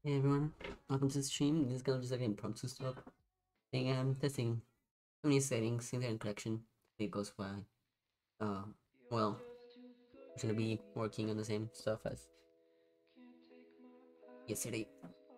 Hey everyone, welcome to the stream. This is gonna just like an impromptu stuff. Thing I'm testing so many settings in the collection. It goes by. Uh, well, I'm gonna be working on the same stuff as yesterday.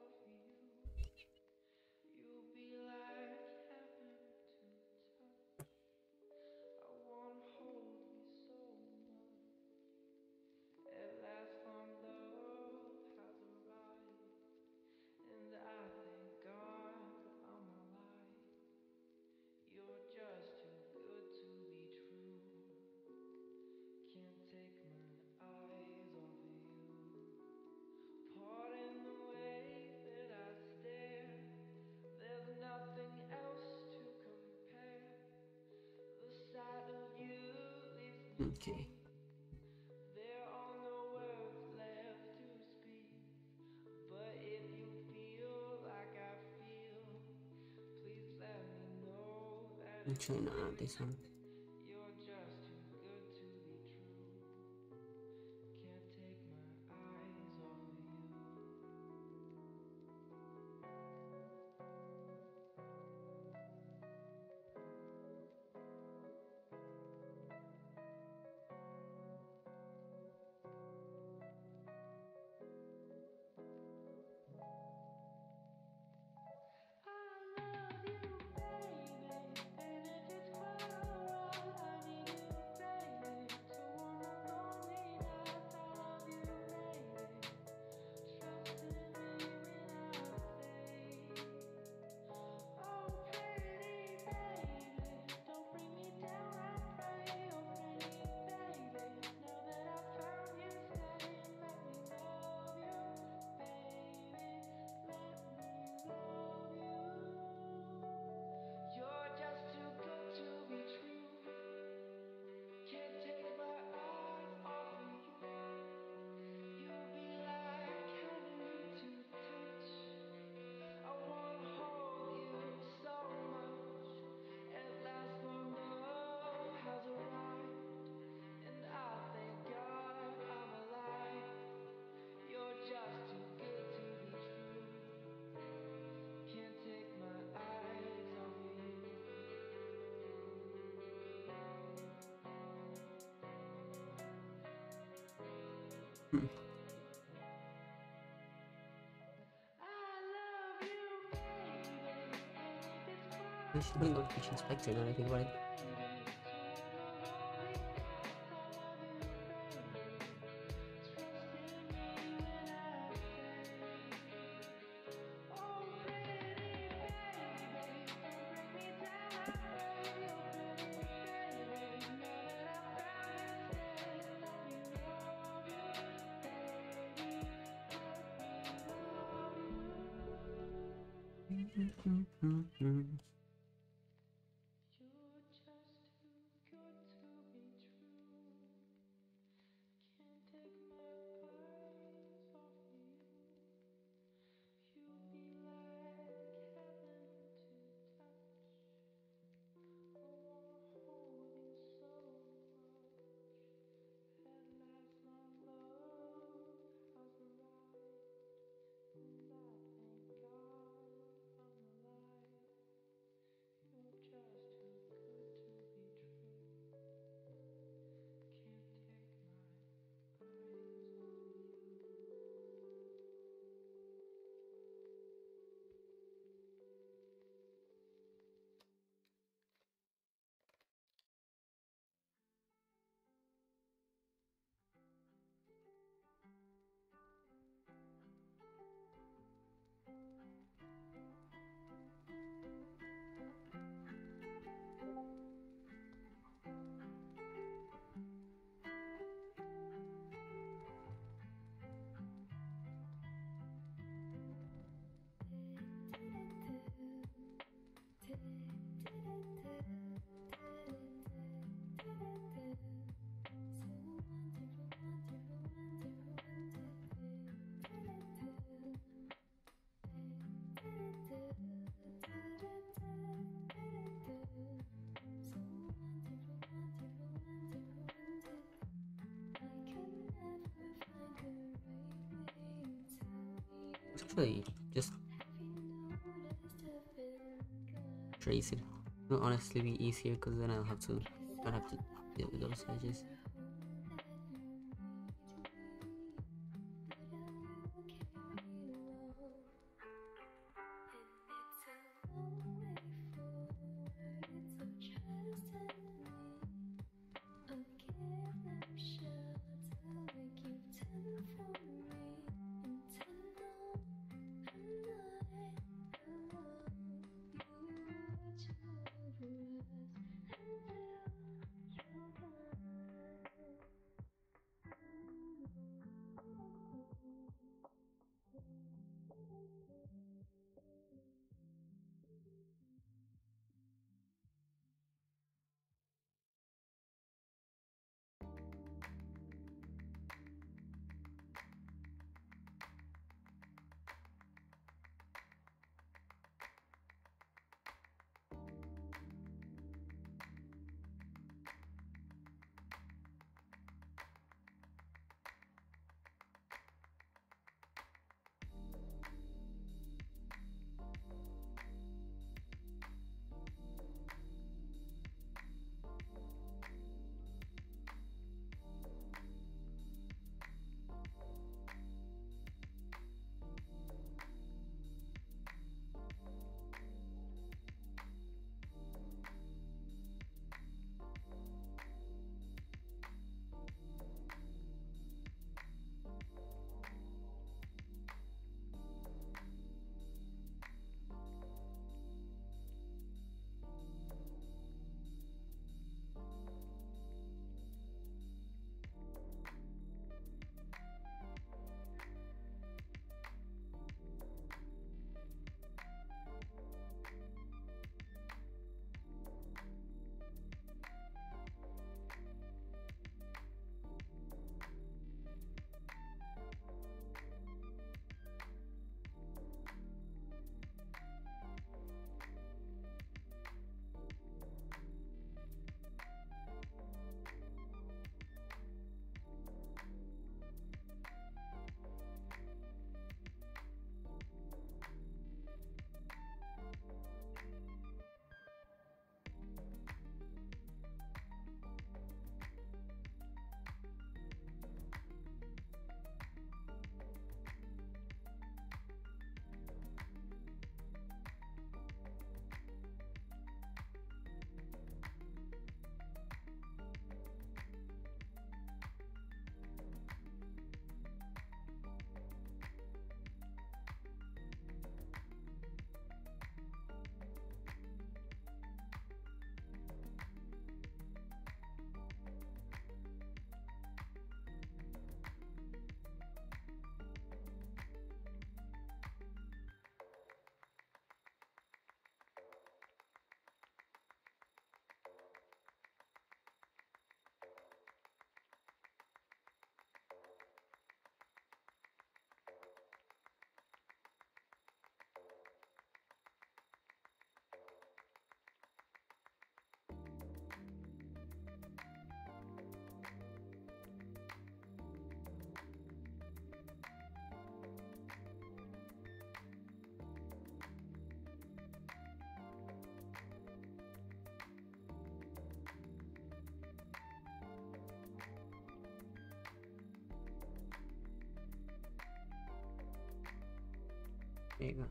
Okay. I'm trying to add this one. Hmm. I should bring up Pitch Inspector now that I think about it. Actually, just trace it. It'll honestly be easier because then I'll have to not have to deal with those edges. There you go.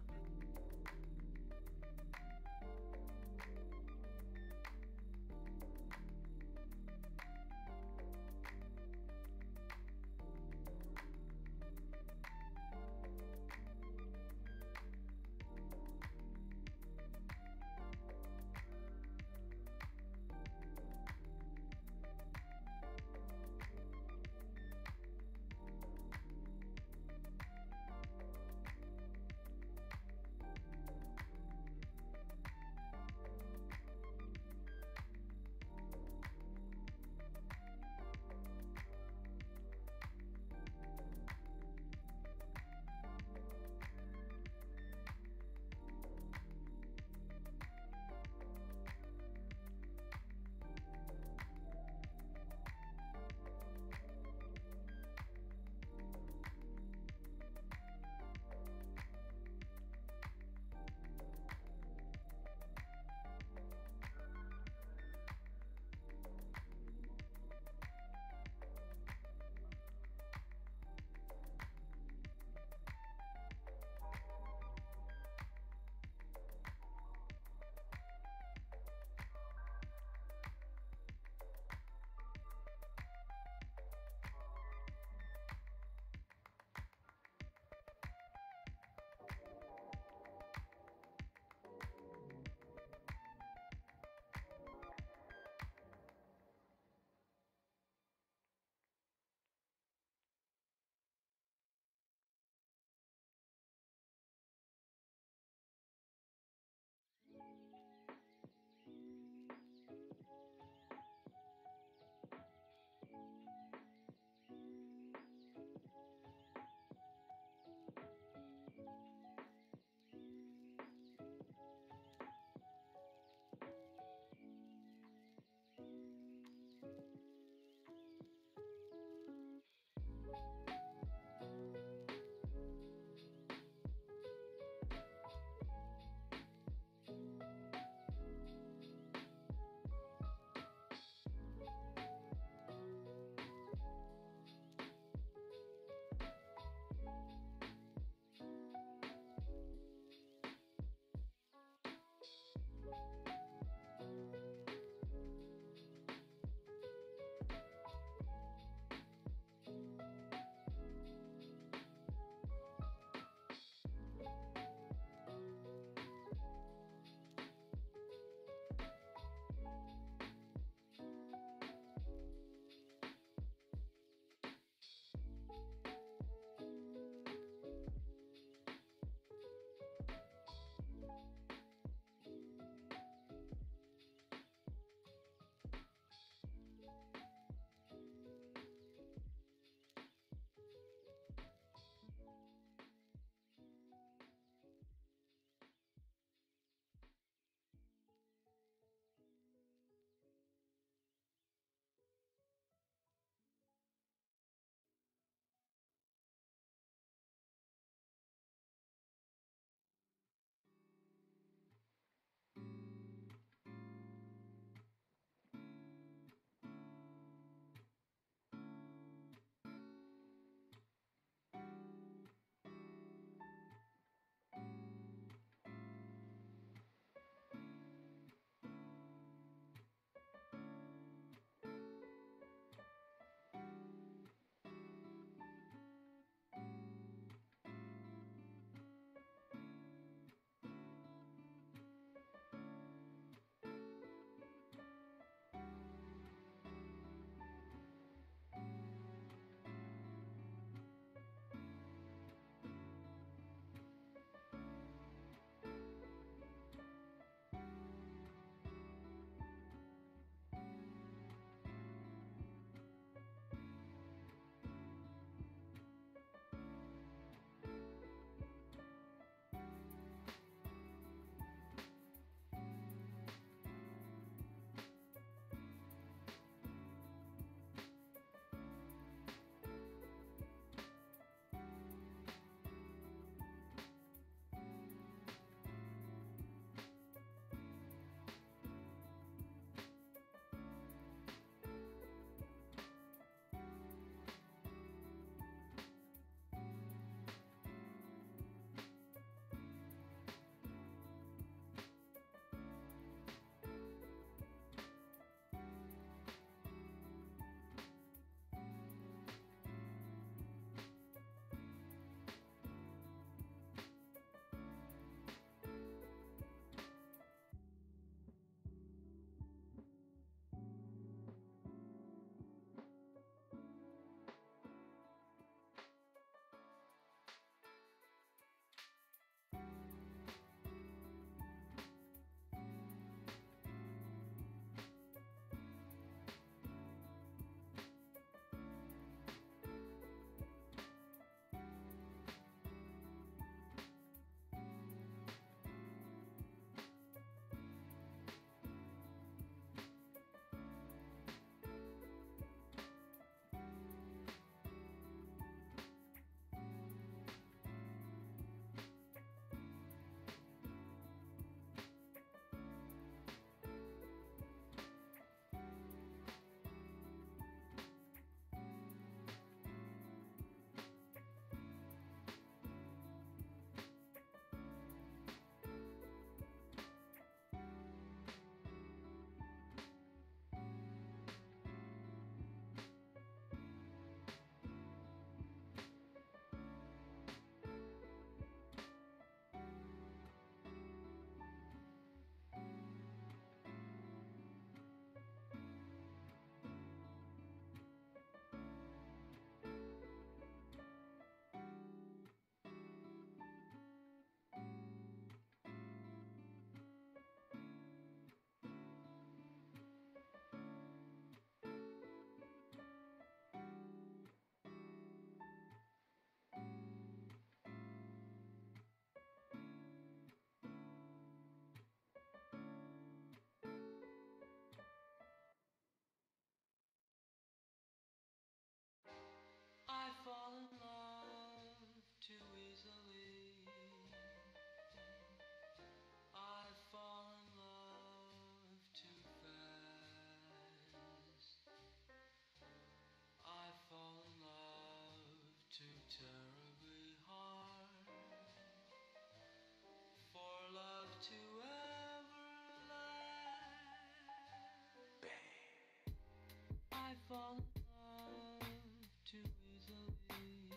fall in love too easily.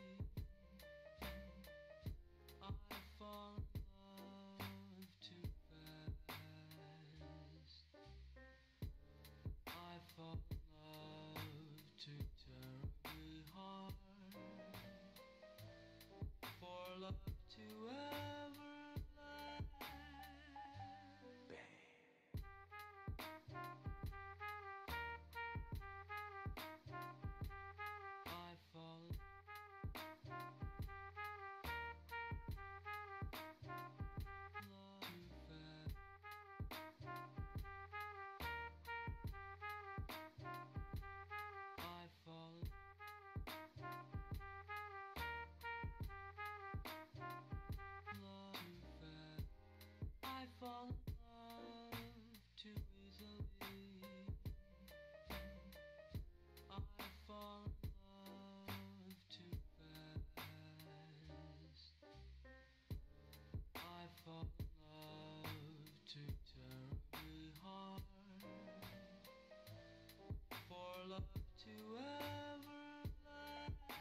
I fall in love too fast. I fall in love too terribly hard for love to ever last. I fall in love too fast. I fall in love too fast. I fall in love too easily. I fall in love too fast. I fall in love too terribly hard for love to ever last.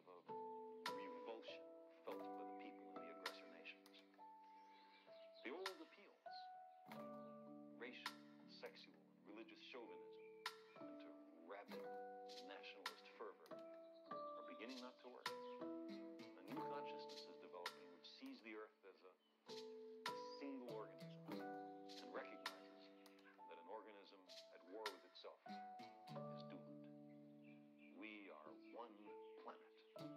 of a revulsion felt by the people in the aggressor nations. The old appeals, racial, sexual, and religious chauvinism, and to rabid nationalist fervor, are beginning not to work. A new consciousness is developing which sees the Earth as a single organism and recognizes that an organism at war with itself is doomed. We are one planet.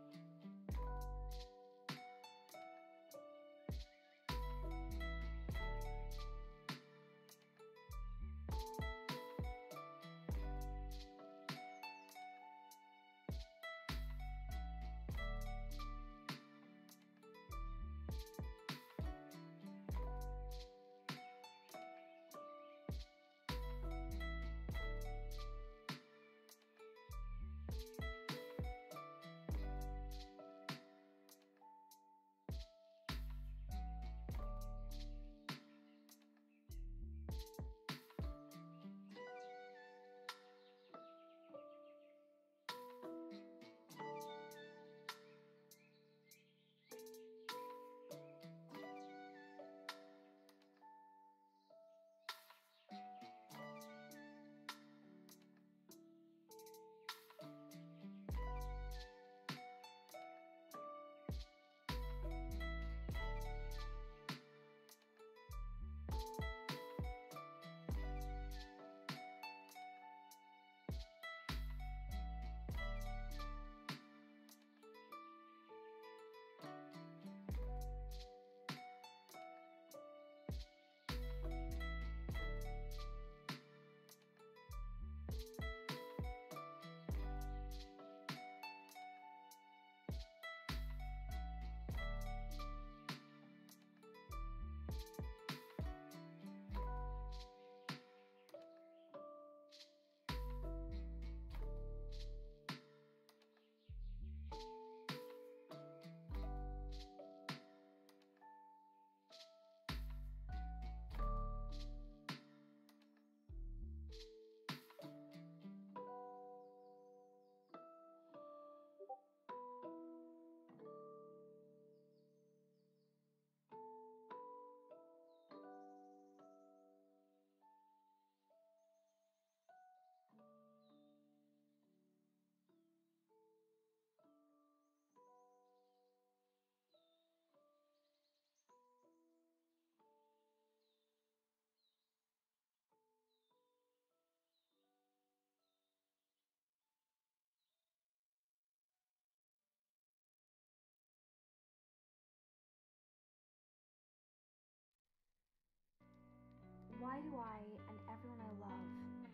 Why do I and everyone I love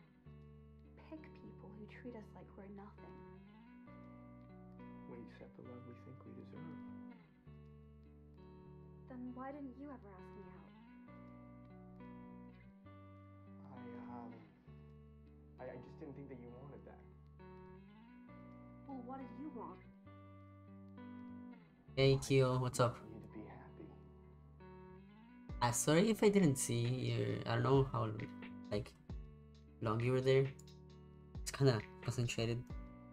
pick people who treat us like we're nothing? We accept the love we think we deserve. Then why didn't you ever ask me out? I just didn't think that you wanted that. Well, what did you want? Hey Kyo, what's up? I want you to be happy. Sorry if I didn't see you. I don't know how like long you were there. It's kind of concentrated.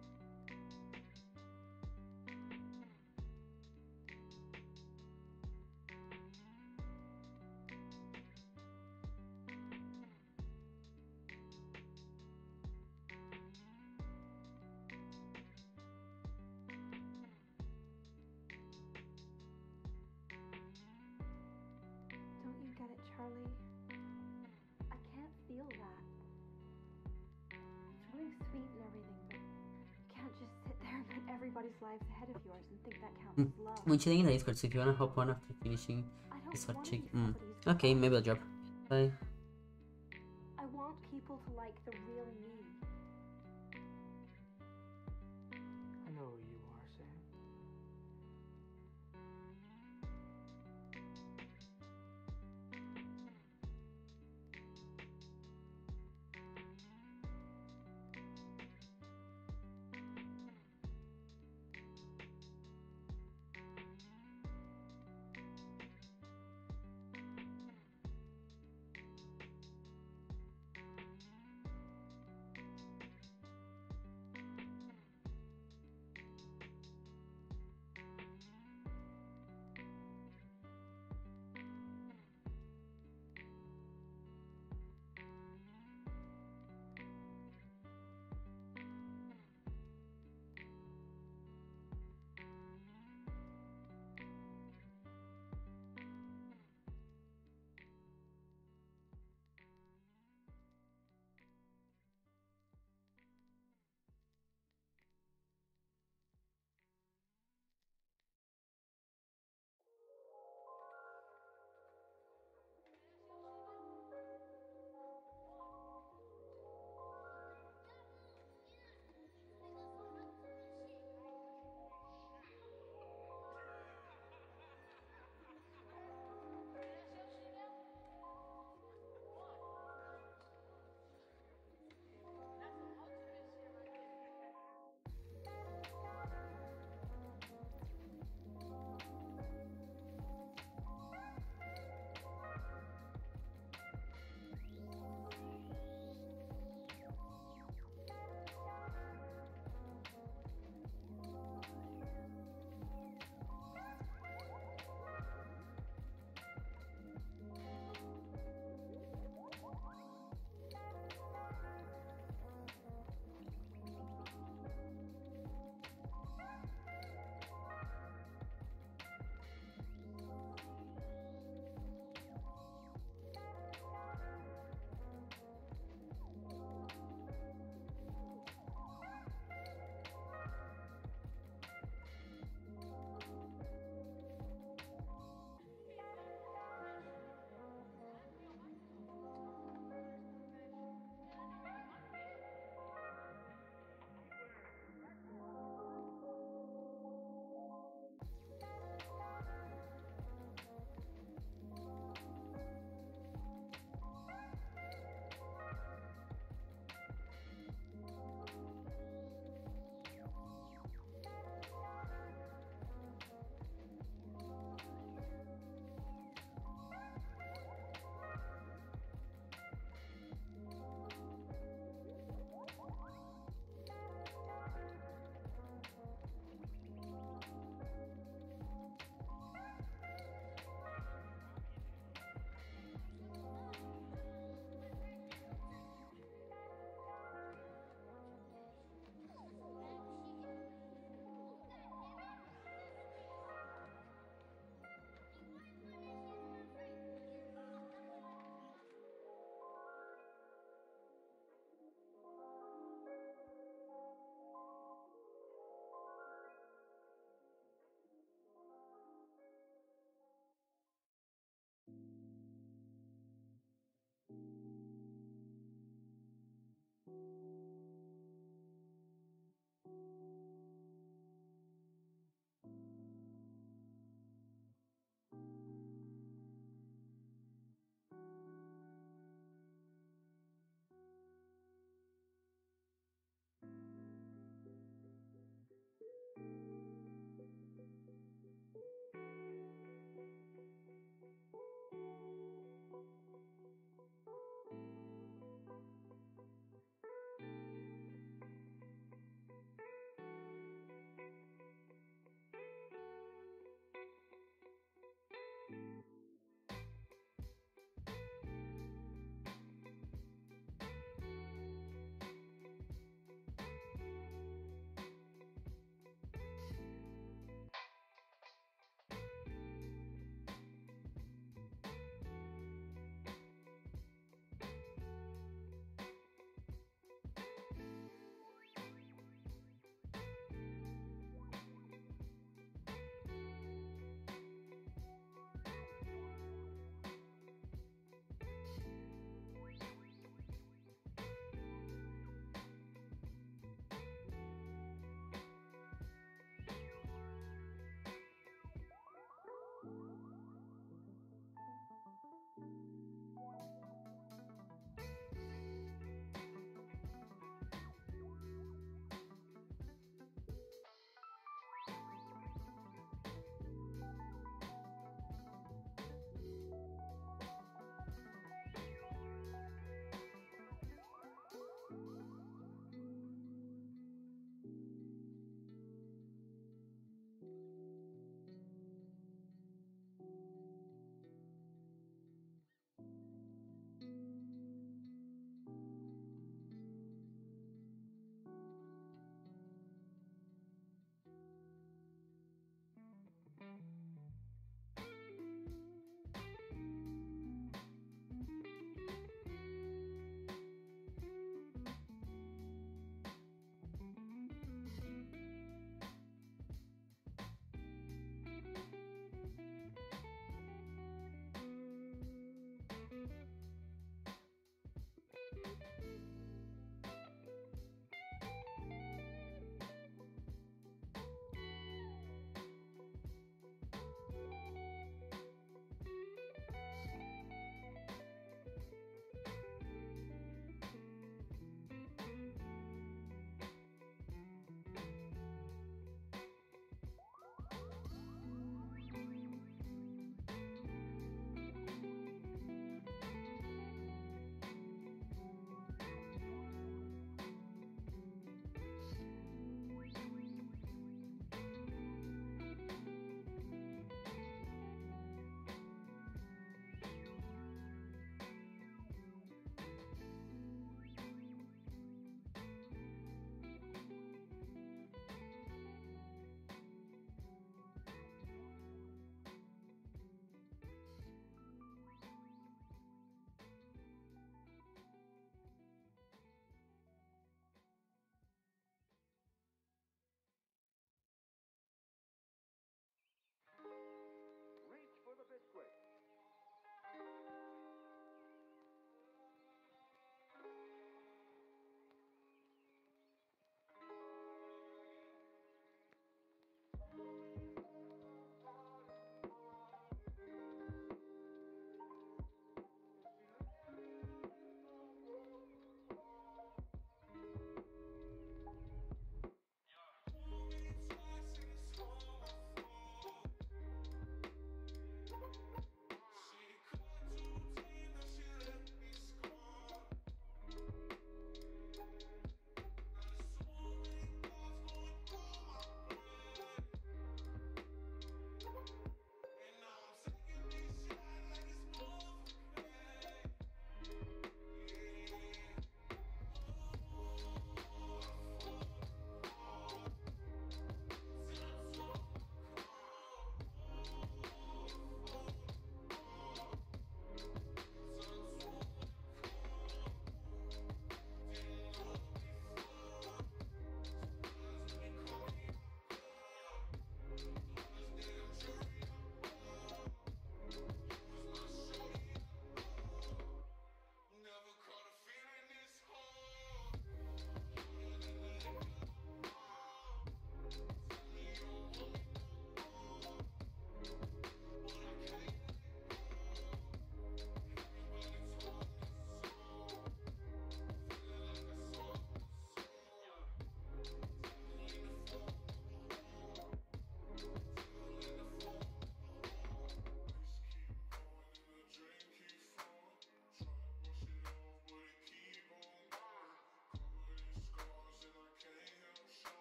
Don't you get it, Charlie? I can't feel that. It's really sweet and everything, but you can't just sit there and put everybody's lives ahead of yours and think that counts as love. We're chilling in the Discord, so if you wanna hop on after finishing I don't this hot want to chick. be somebody's Okay, boss. maybe I'll drop. Bye. I want people to like the real me. I know who you are, Sam.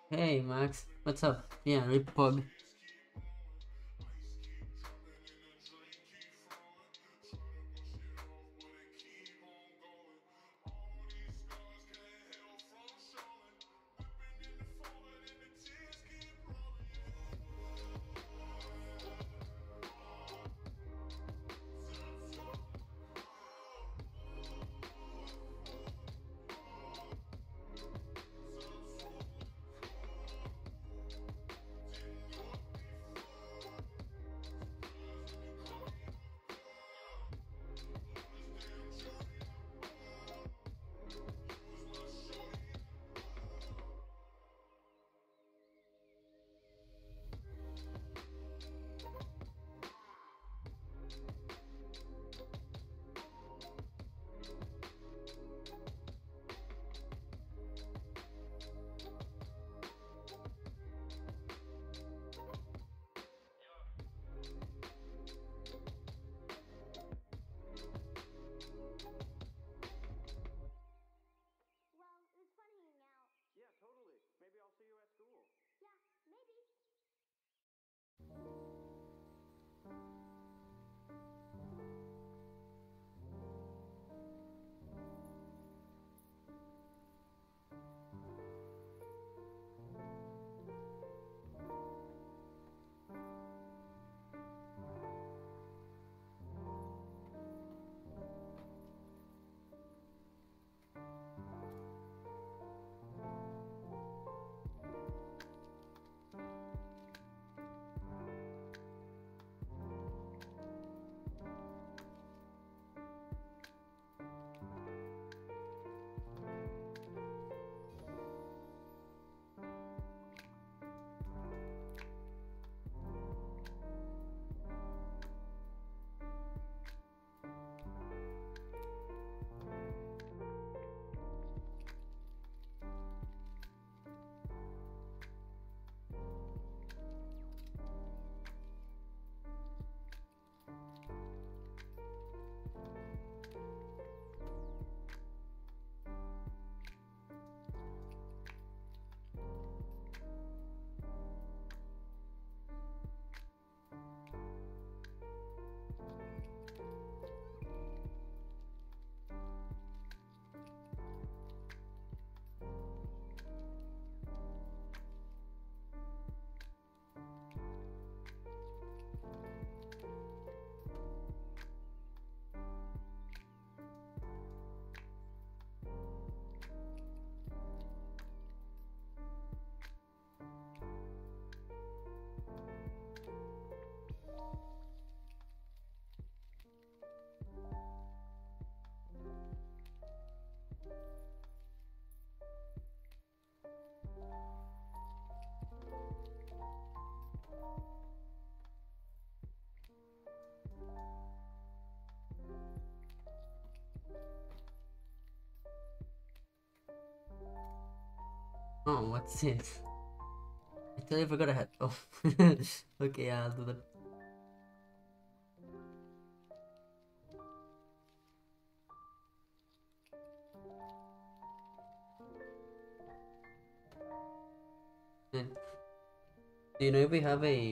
Hey, Max. What's up? Yeah, Rip Pug. Well, it was fun hanging out. Yeah, totally. Maybe I'll see you at school. Yeah, maybe. Oh, what's this? I totally forgot I had. Oh, okay, yeah, I'll do that. And do you know if we have a?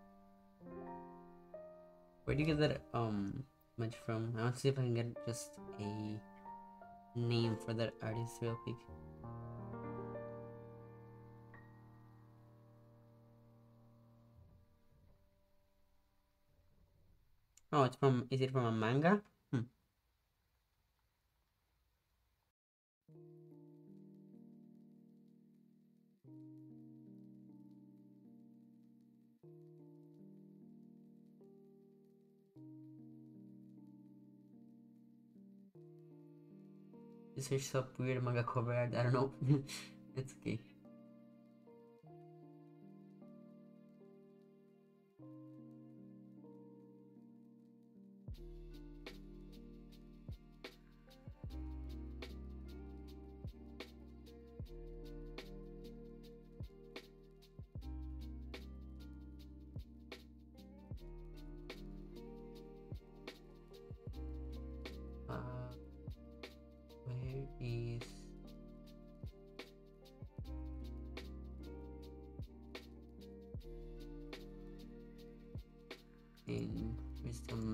Where do you get that image from? I want to see if I can get just a name for that artist real quick. Oh, it's from. Is it from a manga? Hmm. This is some weird manga cover art. I don't know. It's okay. Where is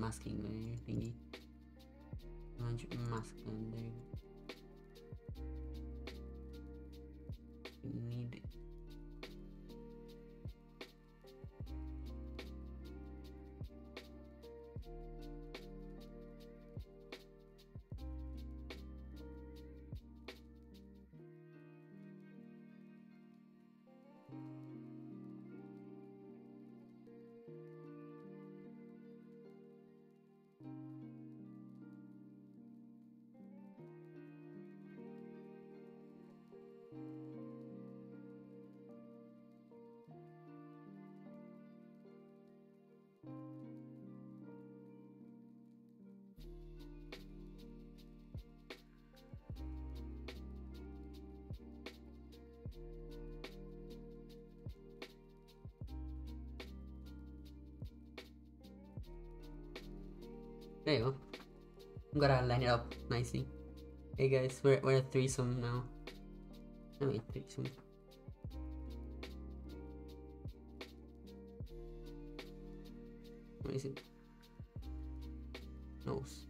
masking layer thingy. Mask them there. You need there you go. I'm gonna line it up nicely. Hey guys, we're a threesome now. I mean threesome. What is it? Nose.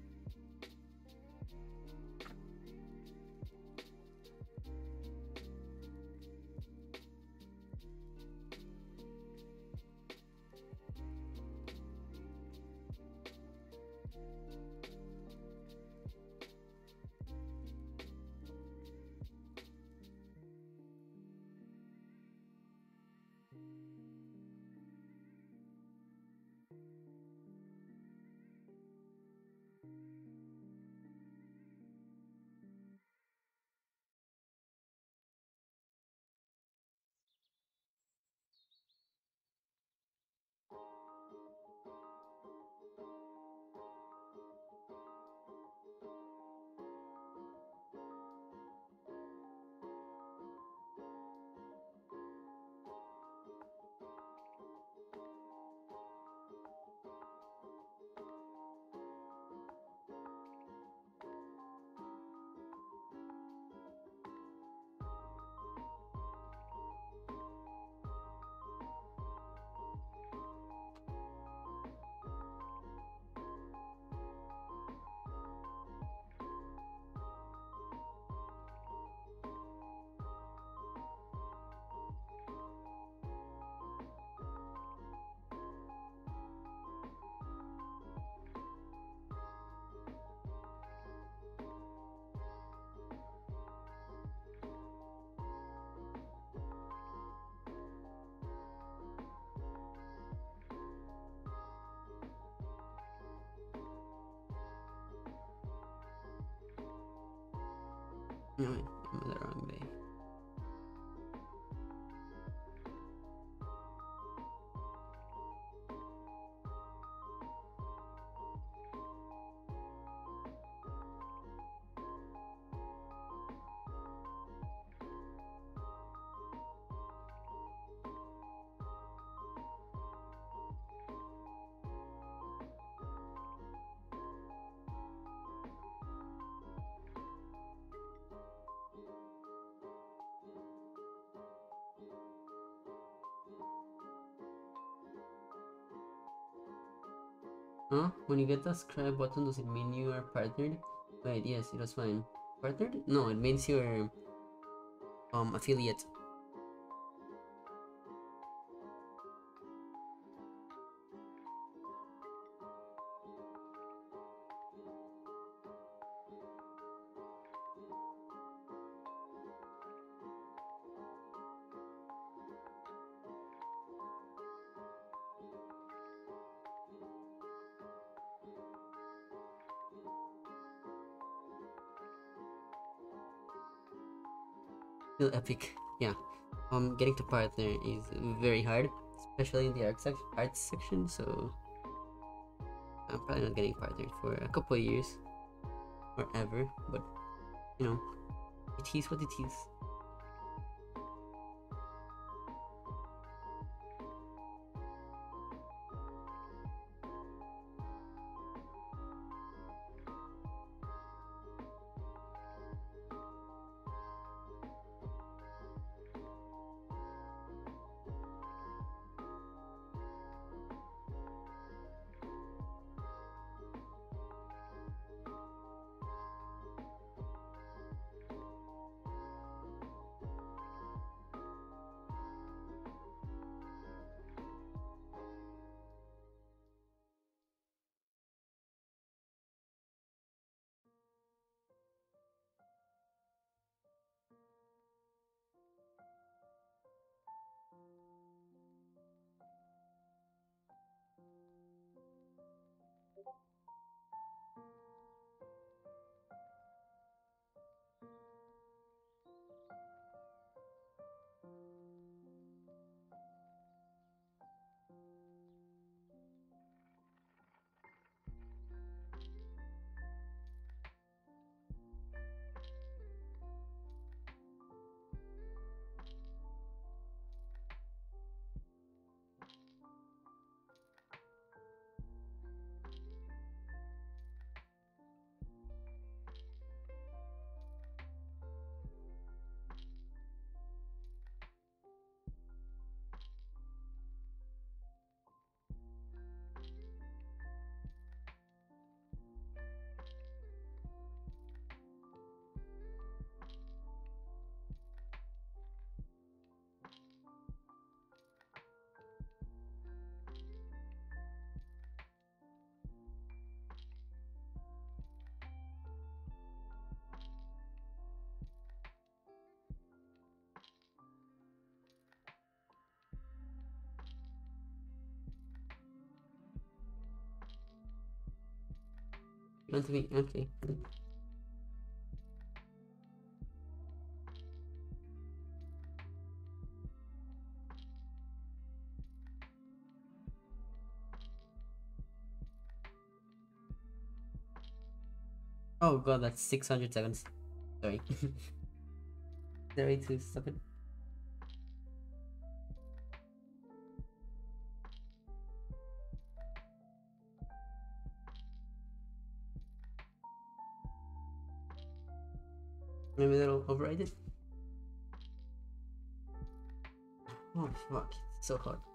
No, I'm in the wrong way. Huh? When you get the subscribe button, does it mean you are partnered? Wait, yes, it was fine. Partnered? No, it means you're affiliate. Still epic. Yeah. Getting to partner is very hard, especially in the arts section. So I'm probably not getting partnered for a couple of years or ever. But you know, it is what it is. Want to be okay. Oh god, that's 600 seconds. Sorry. Is there a way to stop it? Maybe that'll override it? Oh fuck, it's so hard.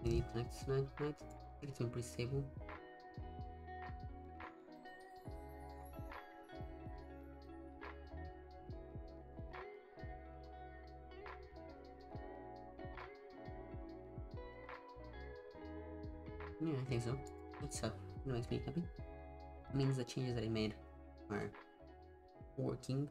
maybe connect tonight. I think it's been pretty stable. Yeah, I think so. It's up. It makes me happy. It means the changes that I made are working.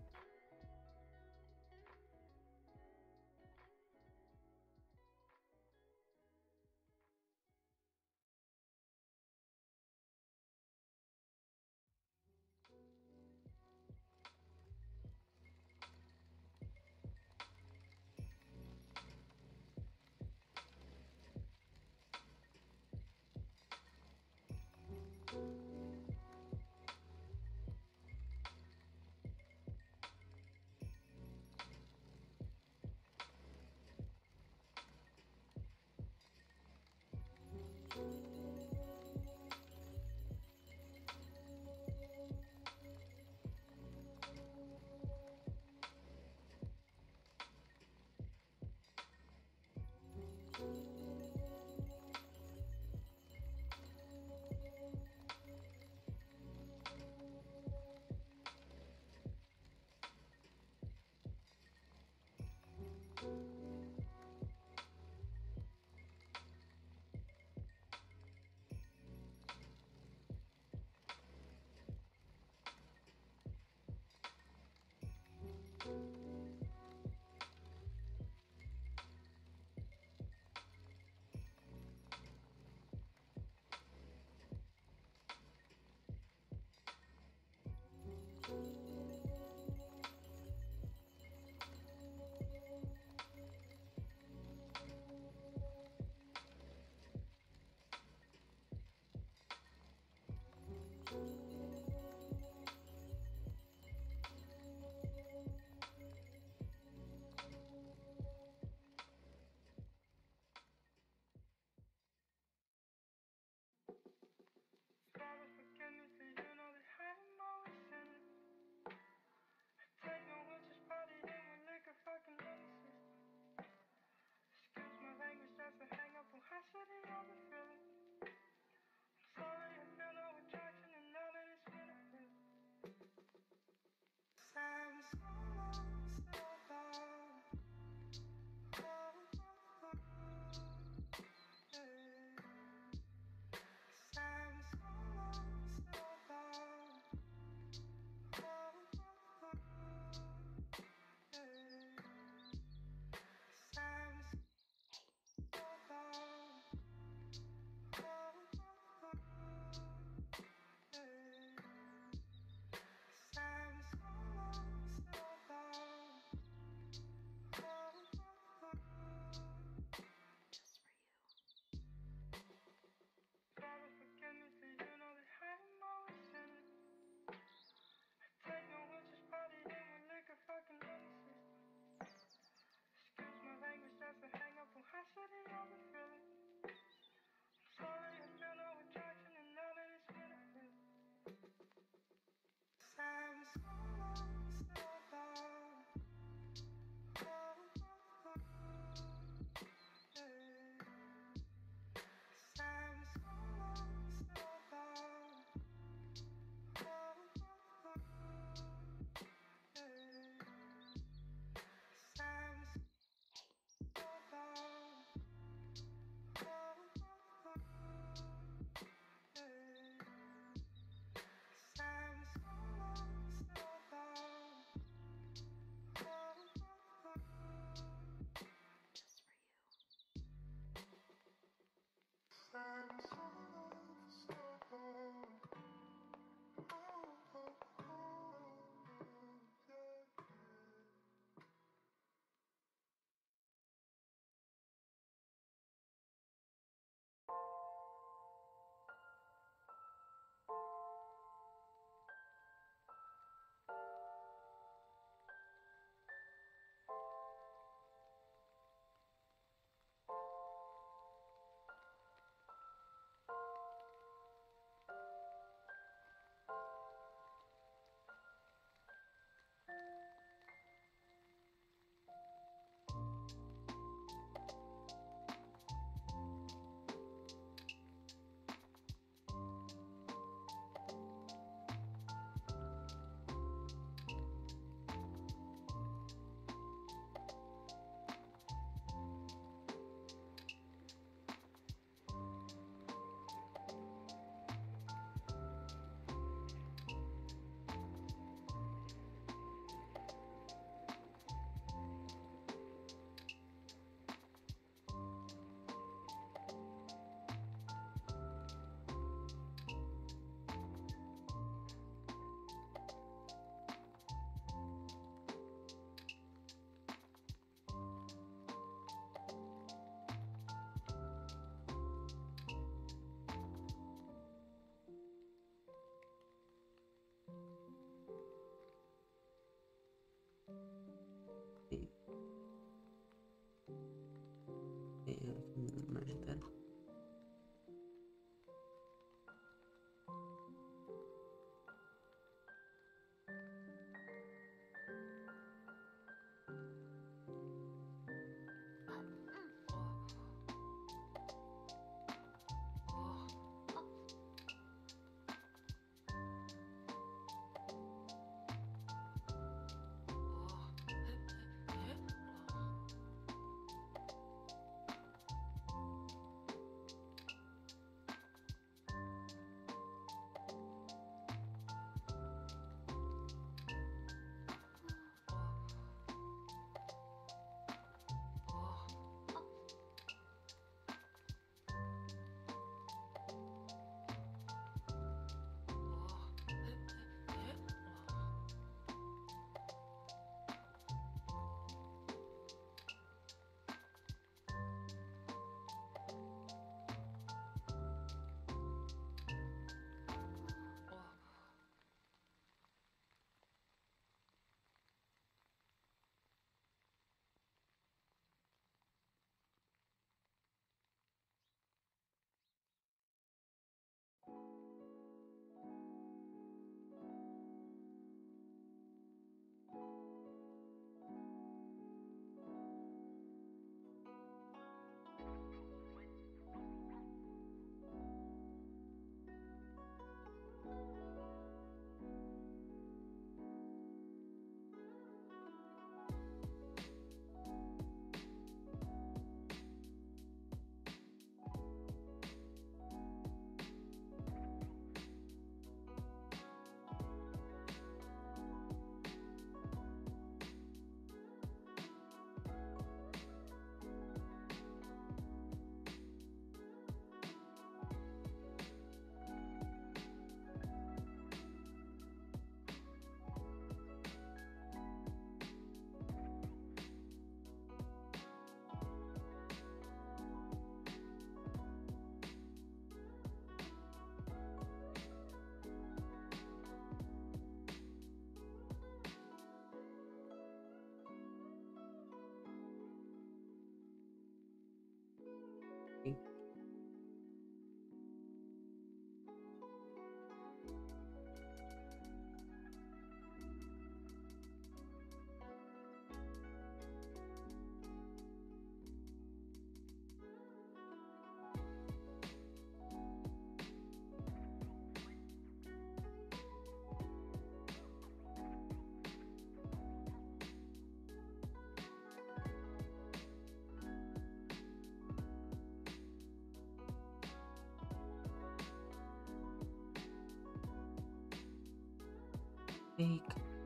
fake.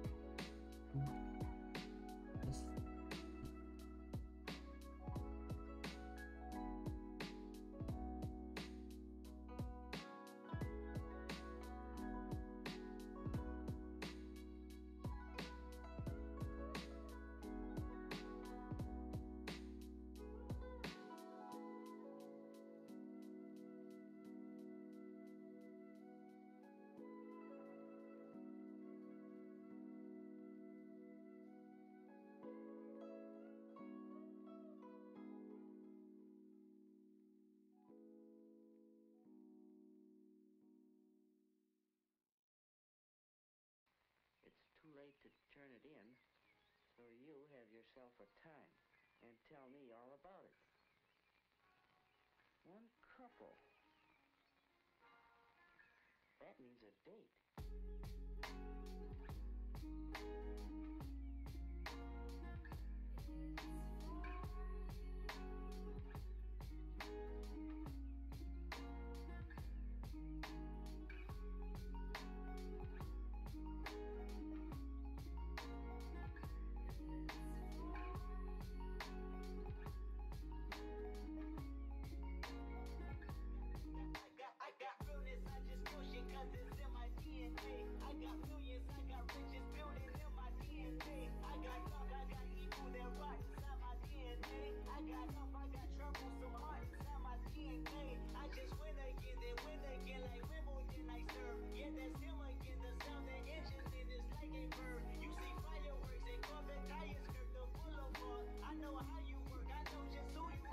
Yes. It's too late to turn it in, so you have yourself a time and tell me all about it. One couple. That means a date. I got realness, I just push it 'cause it's in my DNA. I got millions, I got riches building in my DNA. I got love, I got evil that rot inside my DNA. I got love, I got trouble, some heart inside my DNA. I just win again, then win again like Wimbledon I serve. Yeah, that's him again, the sound, the engine in is like a bird. You see fireworks and Corvette tires skirt the boulevard. I know how you work, I know just who you.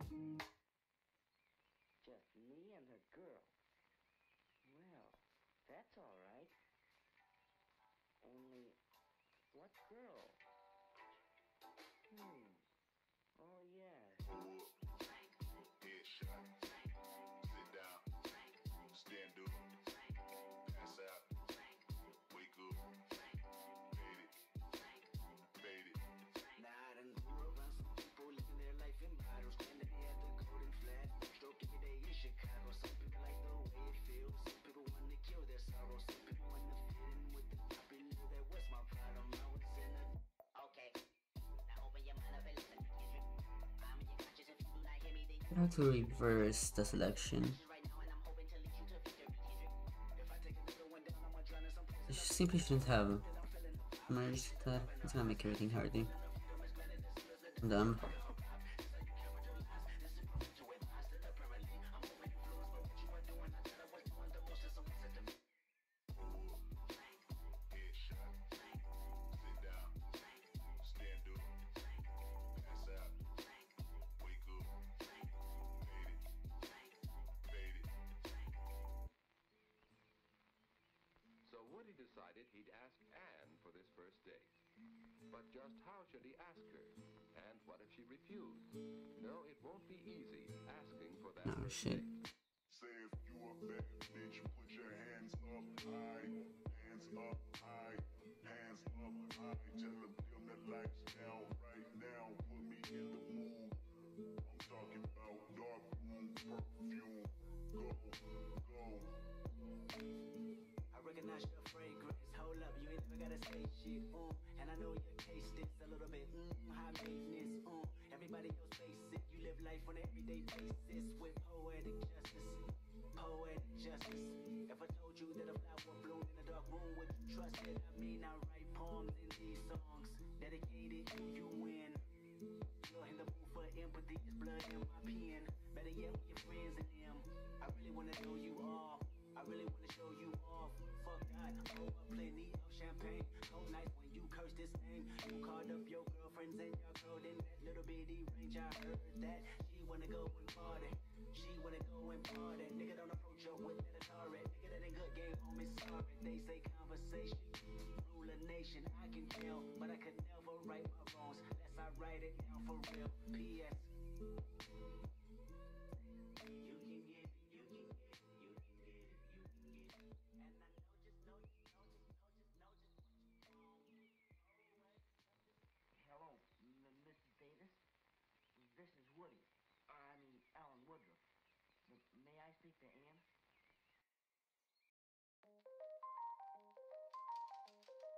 Just me and the girl. Well, that's all right. Only, what girl? Oh, yeah. Headshot. Sit down. Stand up. Pass out. Wake up. Fade it. Fade it. Now I done grew around some people living their life in bottles, standing at the golden flat, stroke every day in Chicago. Some people like the way it feels, some people want to kill their sorrow, some people want to fit in with the popular. That was my problem. I was in a. Okay, now open your mind up and listen to Kendrick. I'm in your conscious. If you do not hear me, then I have to reverse the selection. right now, and I'm hoping to lead you to victory, Kendrick. If I take another one down, I'ma drown in some I simply shouldn't have merged that. It's gonna make everything harder. I'm dumb. Headshot. Sit down. Stand up. Pass out. Wake up. Fade it. Fade it. So Woody decided he'd ask Anne for this first date. But just how should he ask her? And what if she refused? No, it won't be easy asking for that Oh first shit. date. Say if you a bad bitch, put your hands up high. Hands up high. Hands up high. Tell them dim the lights down right now. Put me in the mood. I'm talking about dark room perfume. Go, go. I recognize your fragrance. Hold up, you ain't never gotta say shit. And I know your taste is a little bit high maintenance. Everybody else face it. You live life on an everyday basis with poetic justice. Poetic justice. If I told you that a flower bloomed in a dark room, would you trust it? I mean, I write poems in these songs dedicated to you win. You're in the mood for empathy. It's blood in my pen. Better yet, with your friends and them. I really wanna know you all. I really wanna show you off. Fuck God, pour up plenty of champagne. So nice when you curse this name. You called up your girlfriends and y'all girl in that little bitty range. I heard that she wanna go and party. She wanna go and party. Nigga don't approach her with that Atari. Nigga that ain't good game on me, sorry. They say conversation rule a nation. I can tell, but I could never right my wrongs unless I write it down for real. P.S. You can get it, you can get it, you can get it, you can get it. And I know just what you Hello, Mr. Davis. This is Woody. I mean, Alan Woodruff. May I speak to Anne?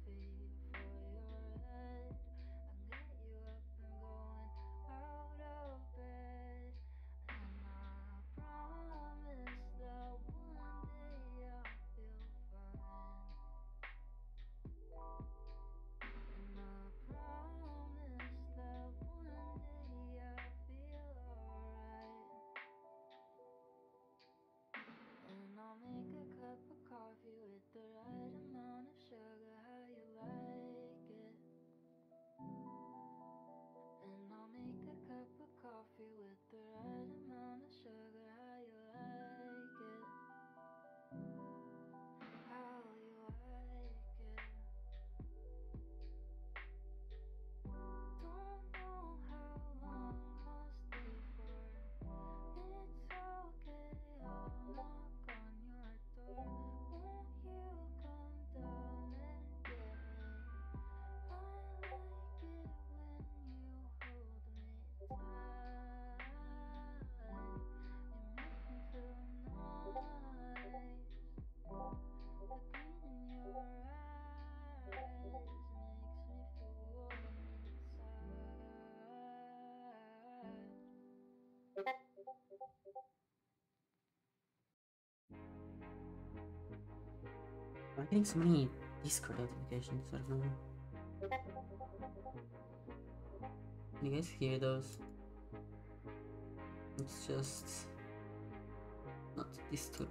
I'm getting so many Discord notifications, I don't know. Can you guys hear those? It's just not disturb.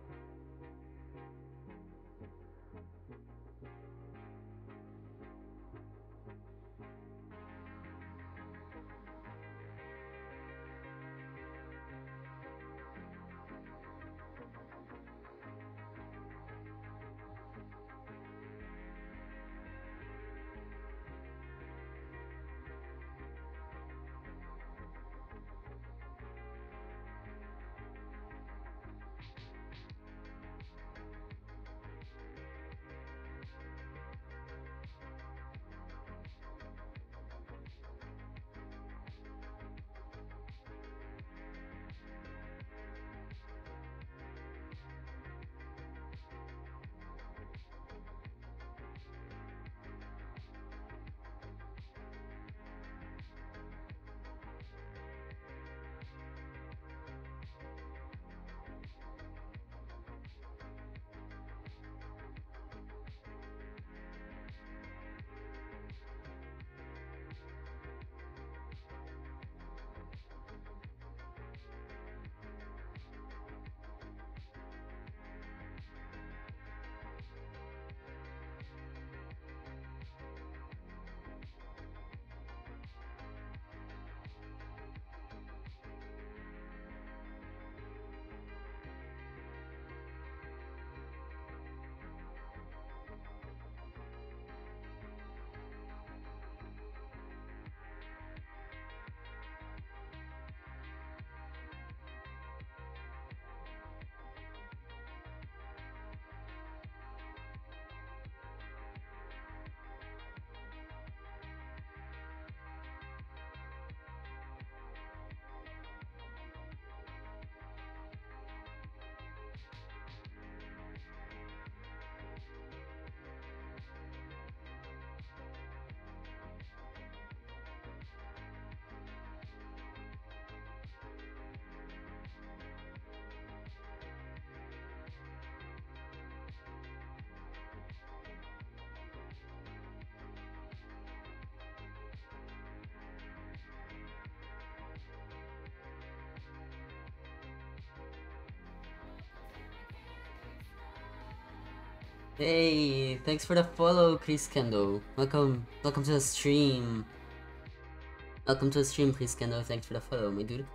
Hey, thanks for the follow, Chris Kendo. Welcome to the stream. Welcome to the stream, Chris Kendo. Thanks for the follow, my dude.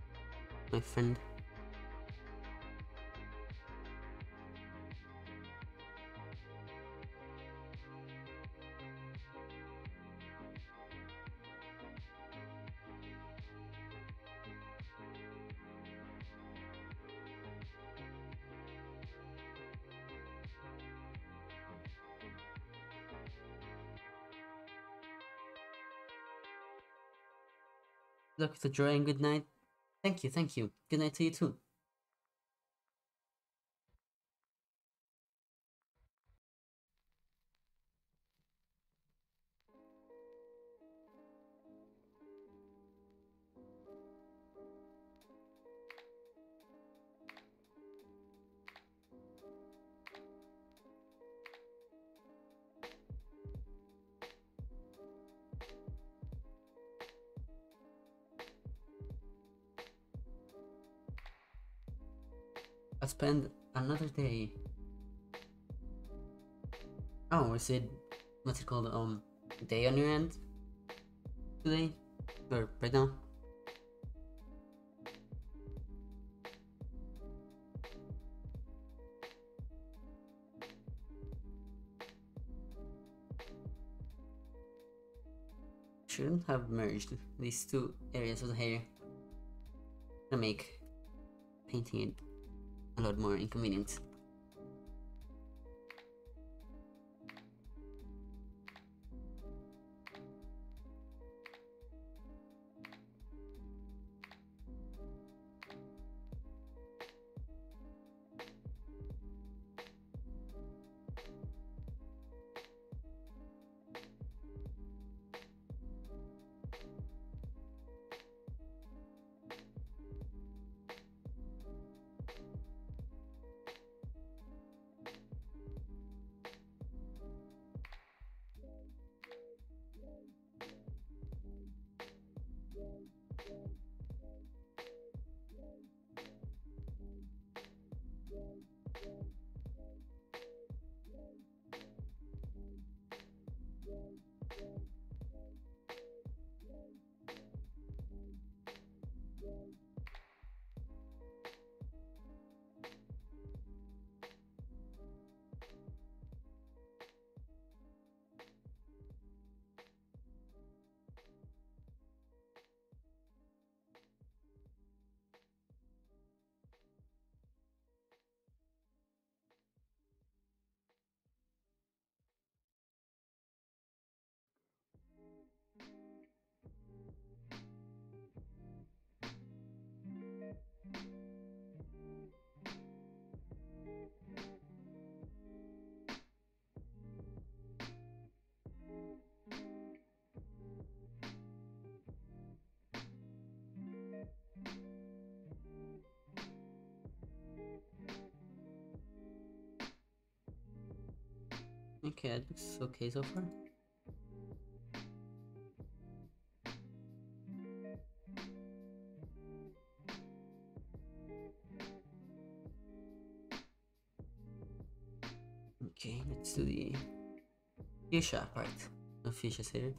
My friend. Look, the drawing. Good night. Thank you, thank you. Good night to you too. spend another day. Oh, is it what's it called? Day on your end today or right now? Shouldn't have merged these two areas of the hair to make painting it a lot more inconvenient. Okay, it looks okay so far. Okay, let's do the fuchsia part of fuchsia's hair.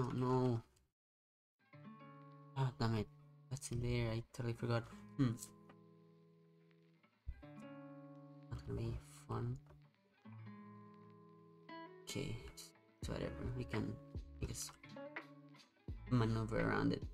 Oh no. Ah, damn it. That's in there. I totally forgot. Not gonna be fun. Okay, it's whatever. We can, I guess, maneuver around it.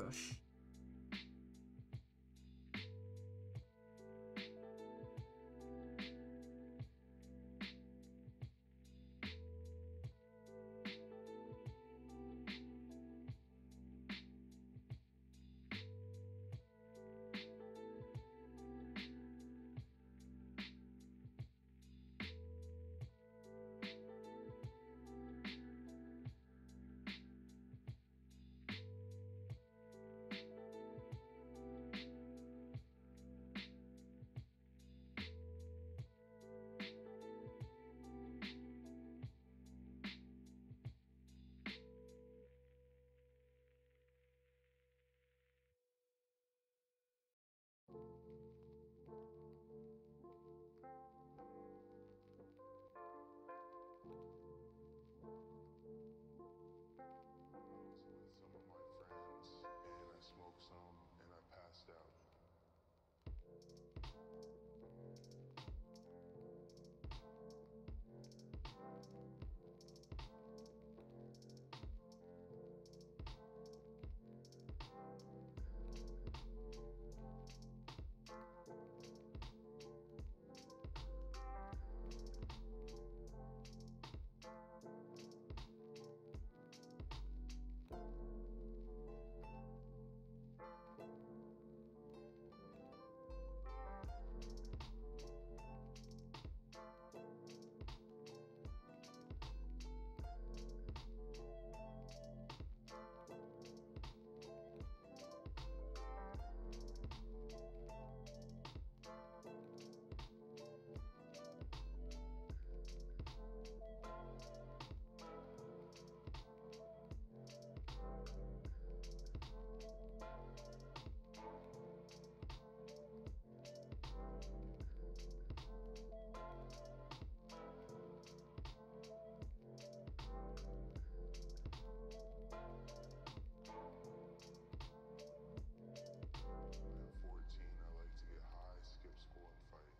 brush. With some of my friends, and I smoked some, and I passed out. At 14, I like to get high, skip school, and fight.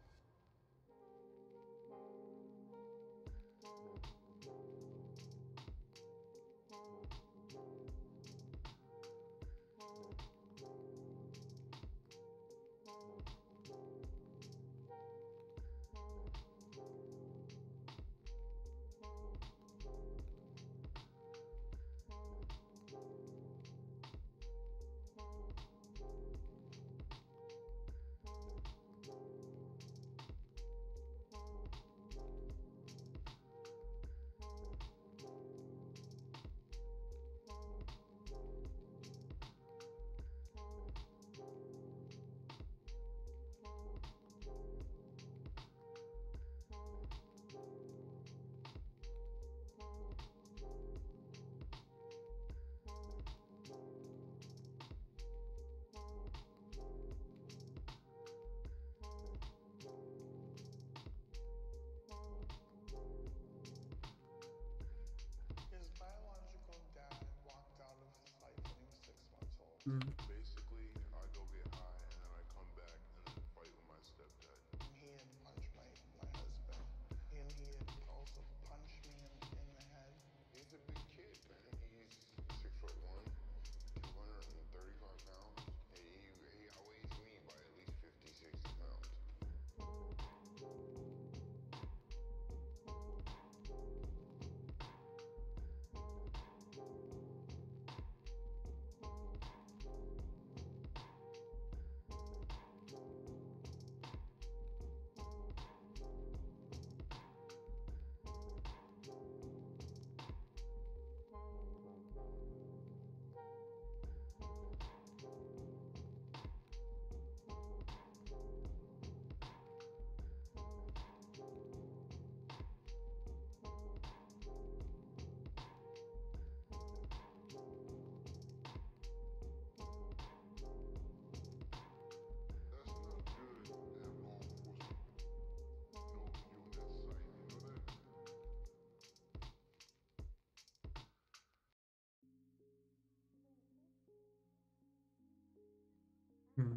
His biological dad walked out of his life when he was 6 months old. Basically, I go get high, and then I come back and then fight with my stepdad. He had punched my husband, and he had also punched me in the head. He's a big kid, man. He's 6'1", 235 pounds. He outweighs me by at least 50, 60 pounds. Hmm.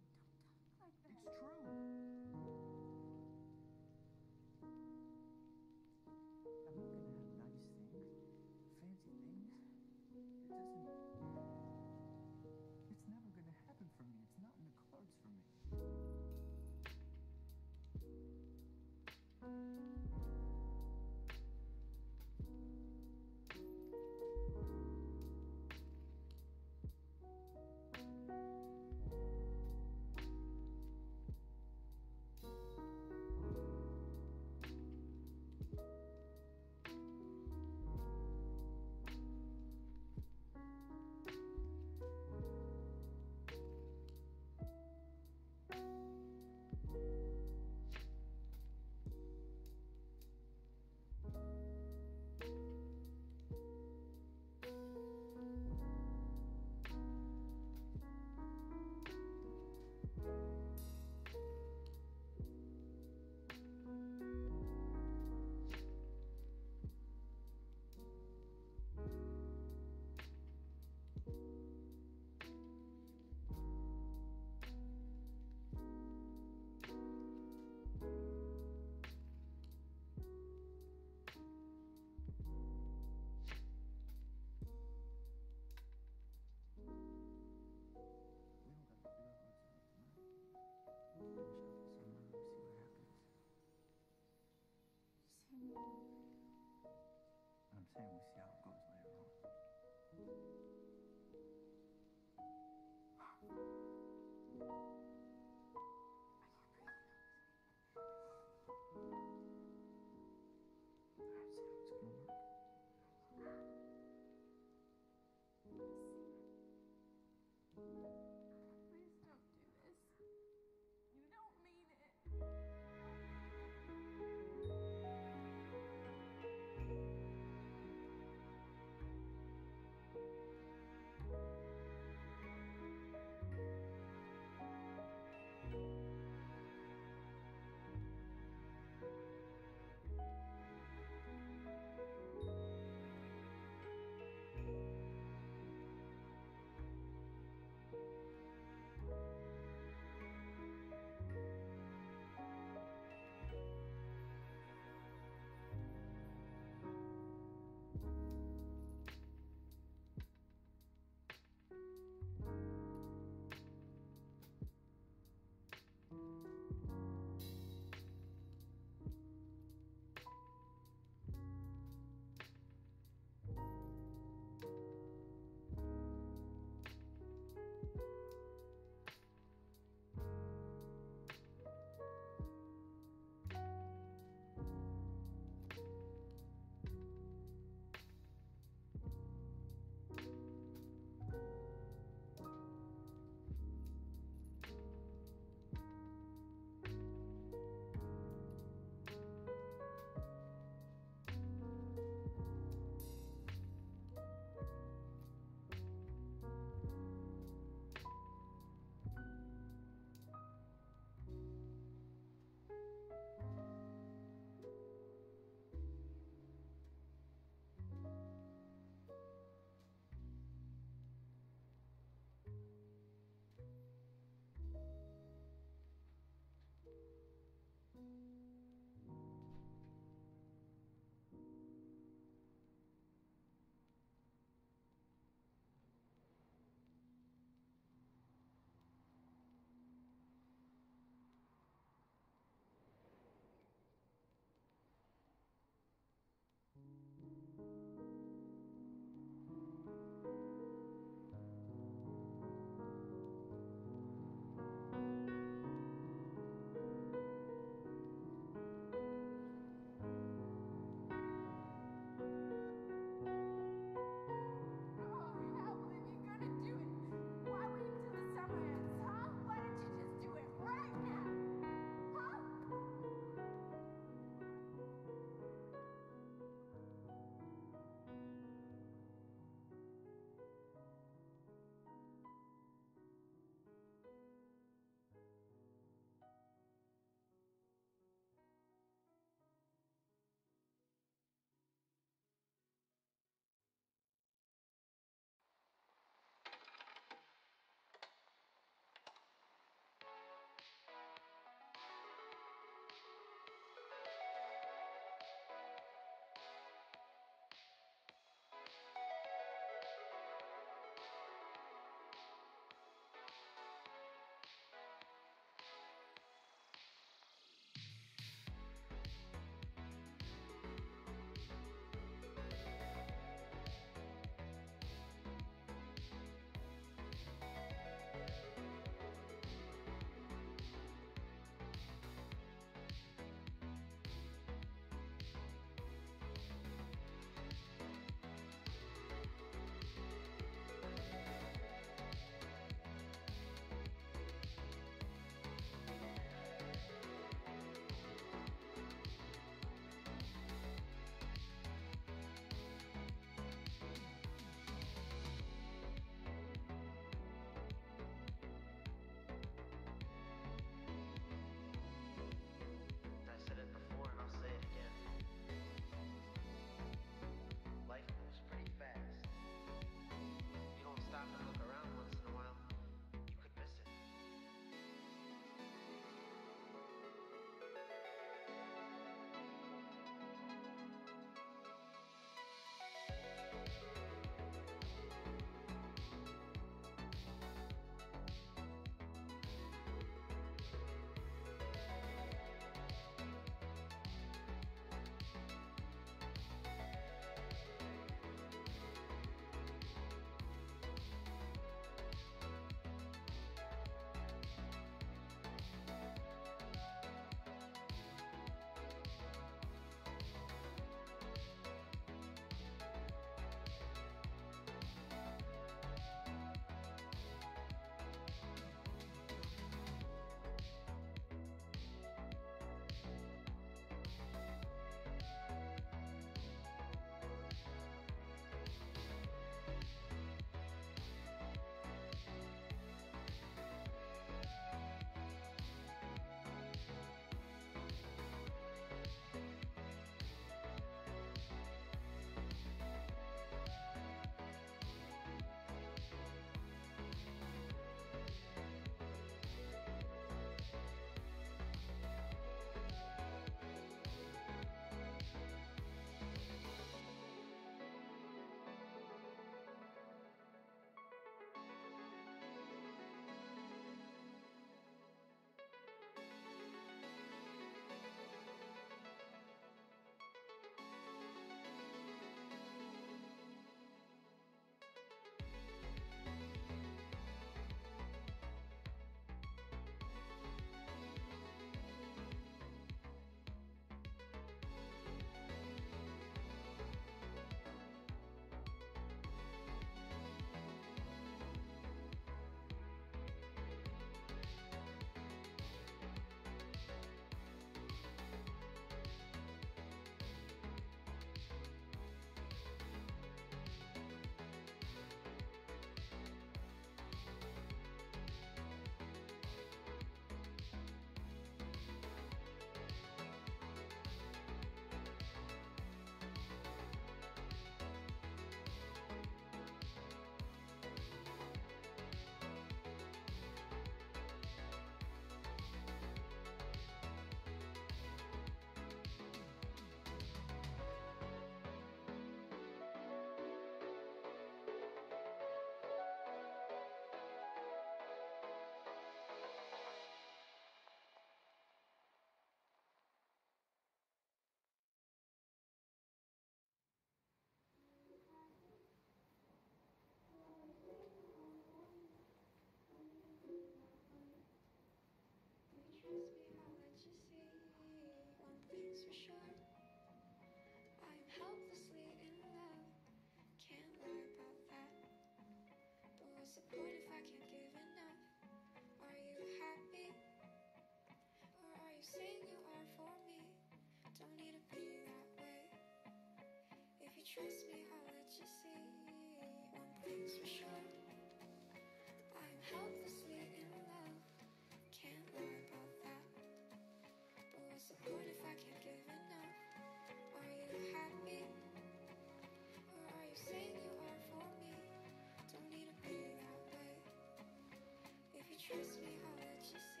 the point if I can't give enough? Are you happy? Or are you saying you are for me? Don't need to be that way. If you trust me, I'll let you see. One thing's for sure, I'm helplessly in love. Can't lie about that. But what's the point if I can't give enough? Are you happy? Or are you saying you are for me? Don't need to be that way. If you trust me, I'll let you see.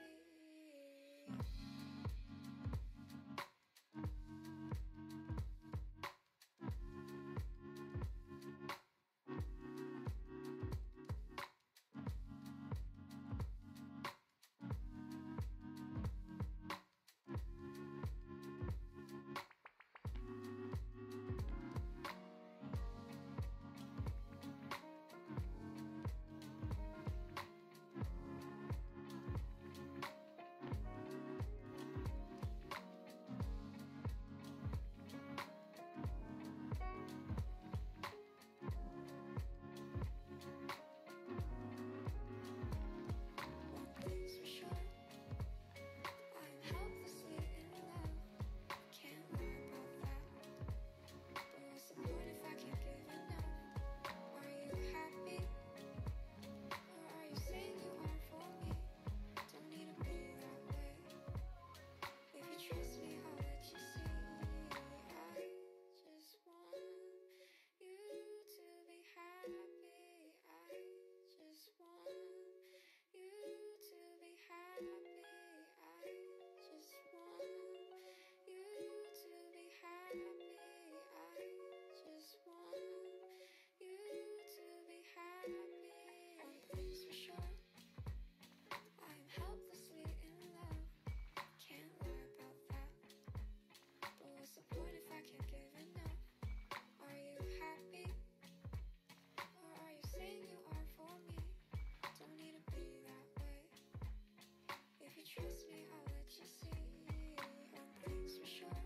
Trust me, I'll let you see. One thing's for sure,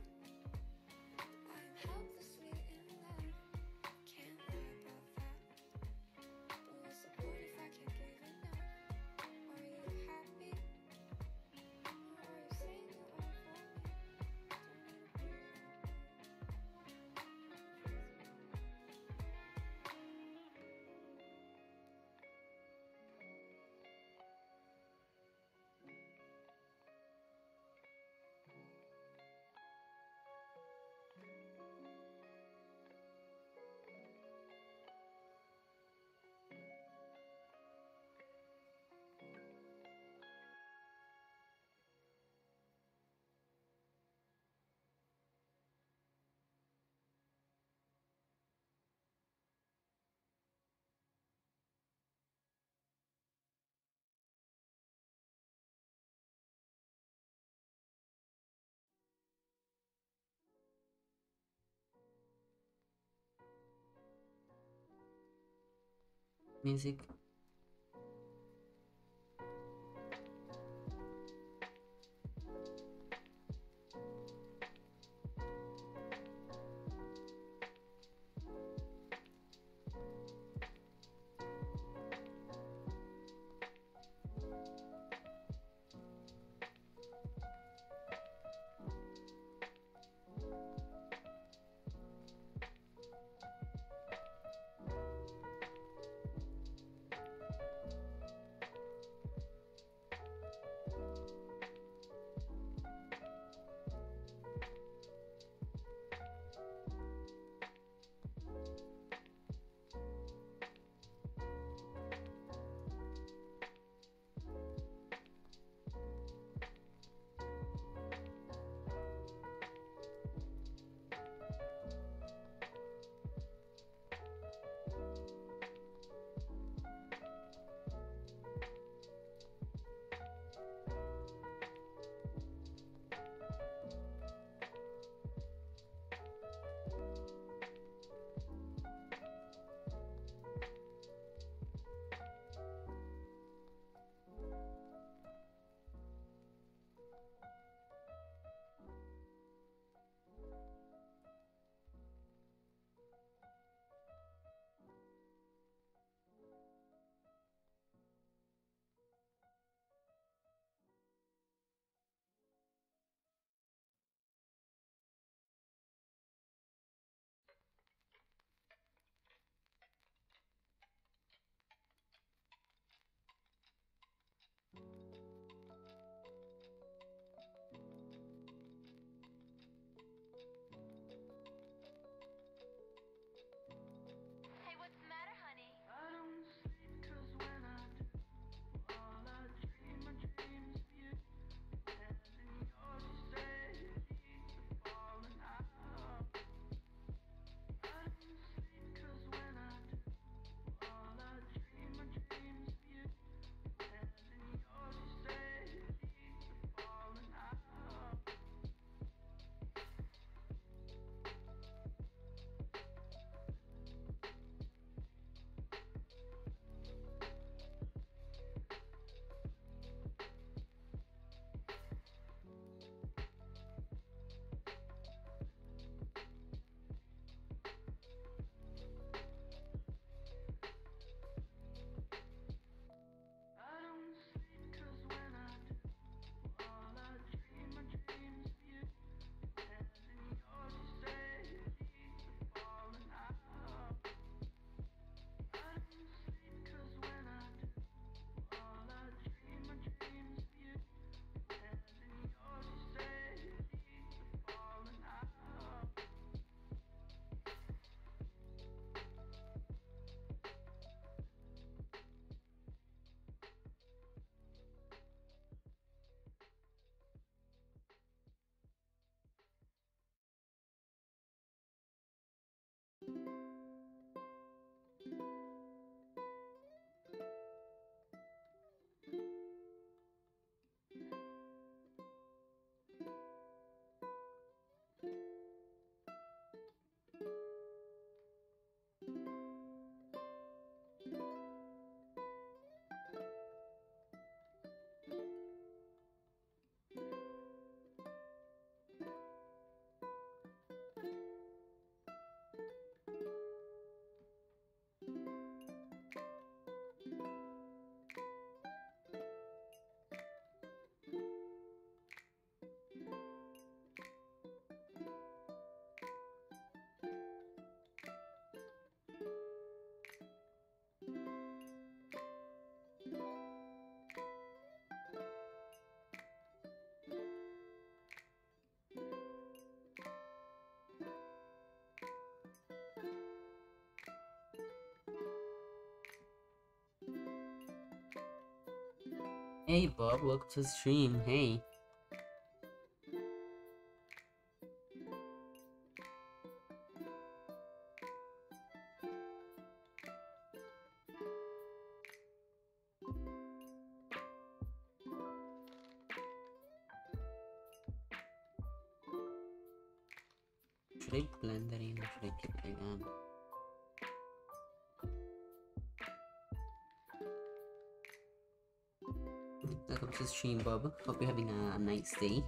I'm helplessly in love. Can't lie about that. But what's the point if I can't give enough? Are you happy? Or are you saying you are for me? Don't need to be music. Hey Bob, welcome to the stream. Hey. Should I blend that in or should I keep it like that? Welcome to the stream, Bob. Hope you're having a nice day.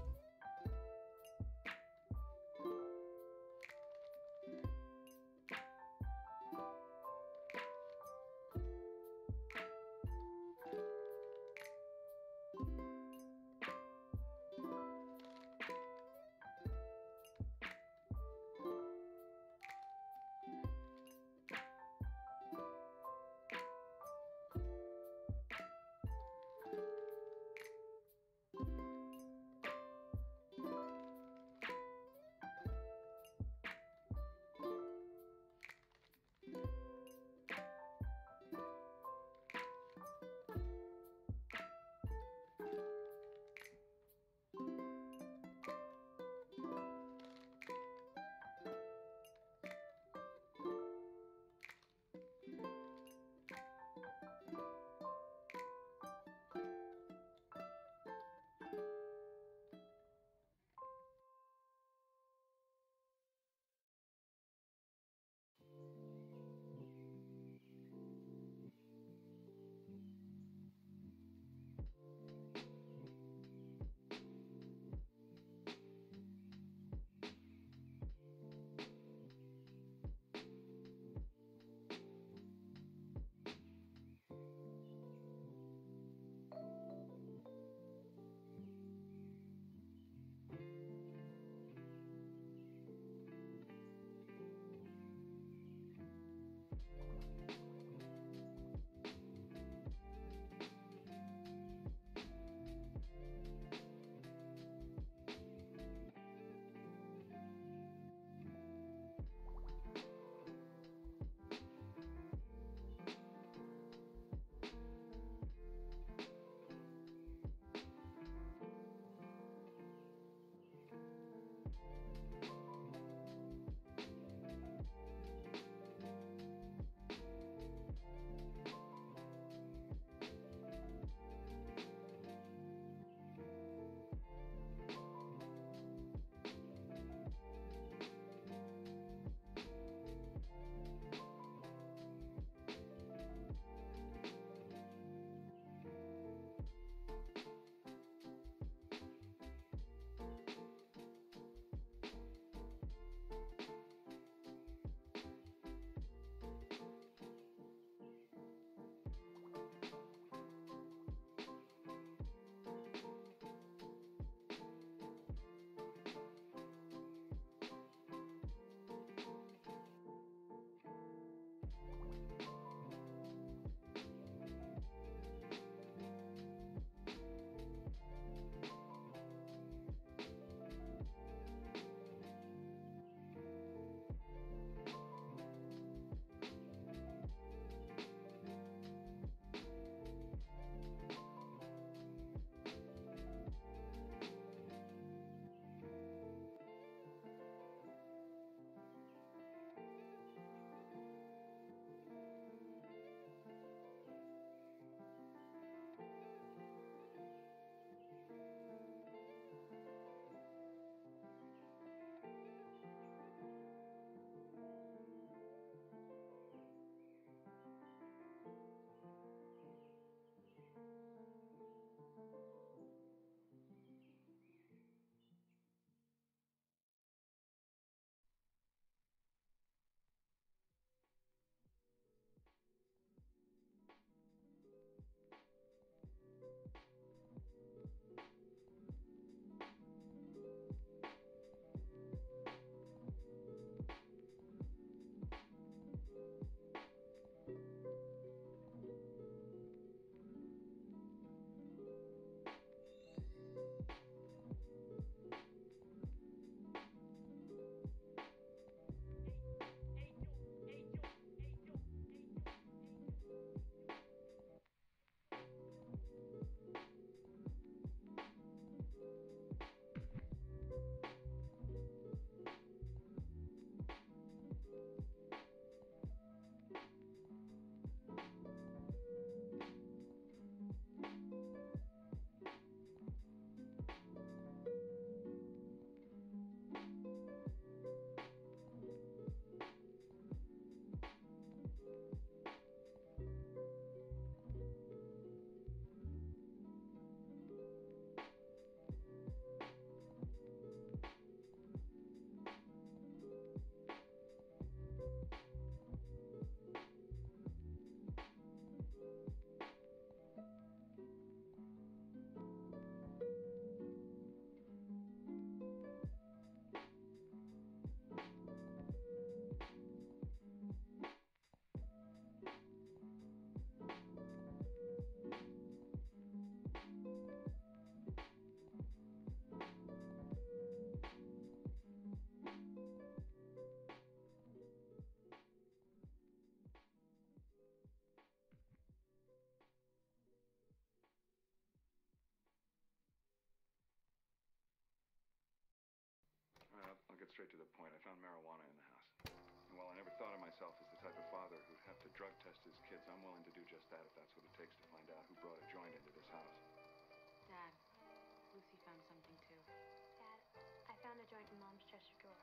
straight to the point. I found marijuana in the house. And while I never thought of myself as the type of father who'd have to drug test his kids, I'm willing to do just that if that's what it takes to find out who brought a joint into this house. Dad, Lucy found something too. Dad, I found a joint in Mom's dresser drawer.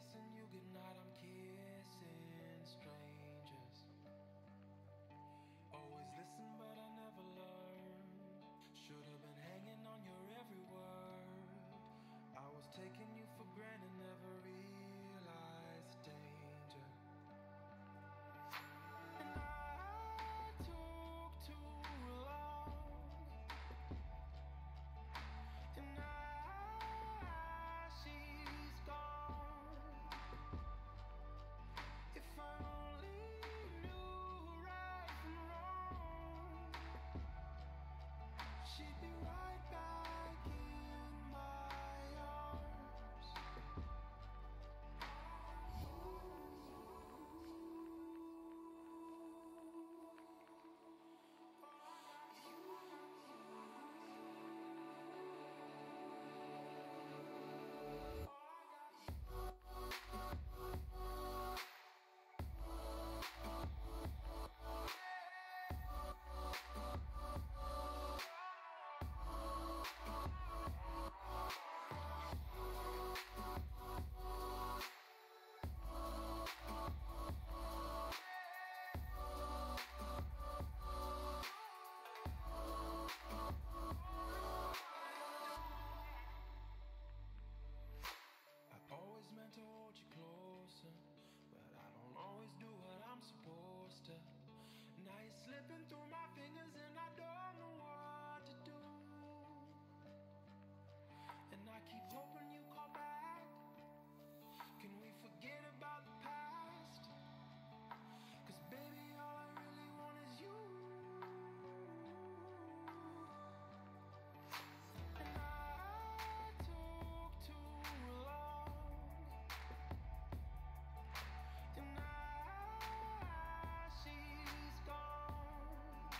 guessing you good night, I'm kissing strangers. Always listen, but I never learned. Should've been hanging on your every word. I was taking you for granted, never realized the danger. And I took too long. And now she's gone. If I only knew right from wrong, she'd be right back in my arms. I always meant to hold you closer, but I don't always do what I'm supposed to. Now you're slipping through my fingers and I don't know what to do. And I keep hoping you call back. Can we forget about the past? 'Cause baby, all I really want is you. And I took too long. And now she's gone.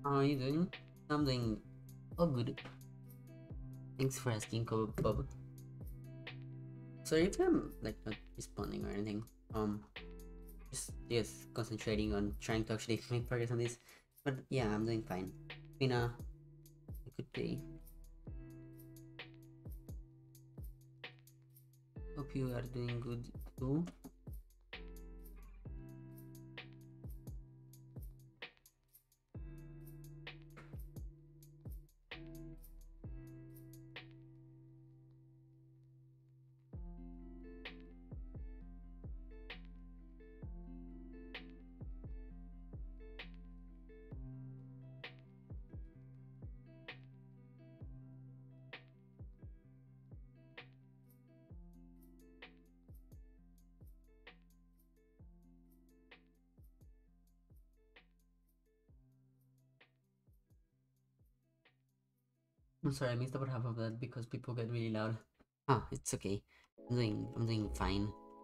How are you doing? I'm doing all good. Thanks for asking, Bob. Sorry if I'm like not responding or anything. Just concentrating on trying to actually make progress on this. But yeah, I'm doing fine. Been a good day. Hope you are doing good too. I'm sorry, I missed about half of that because people get really loud. It's okay. I'm doing fine.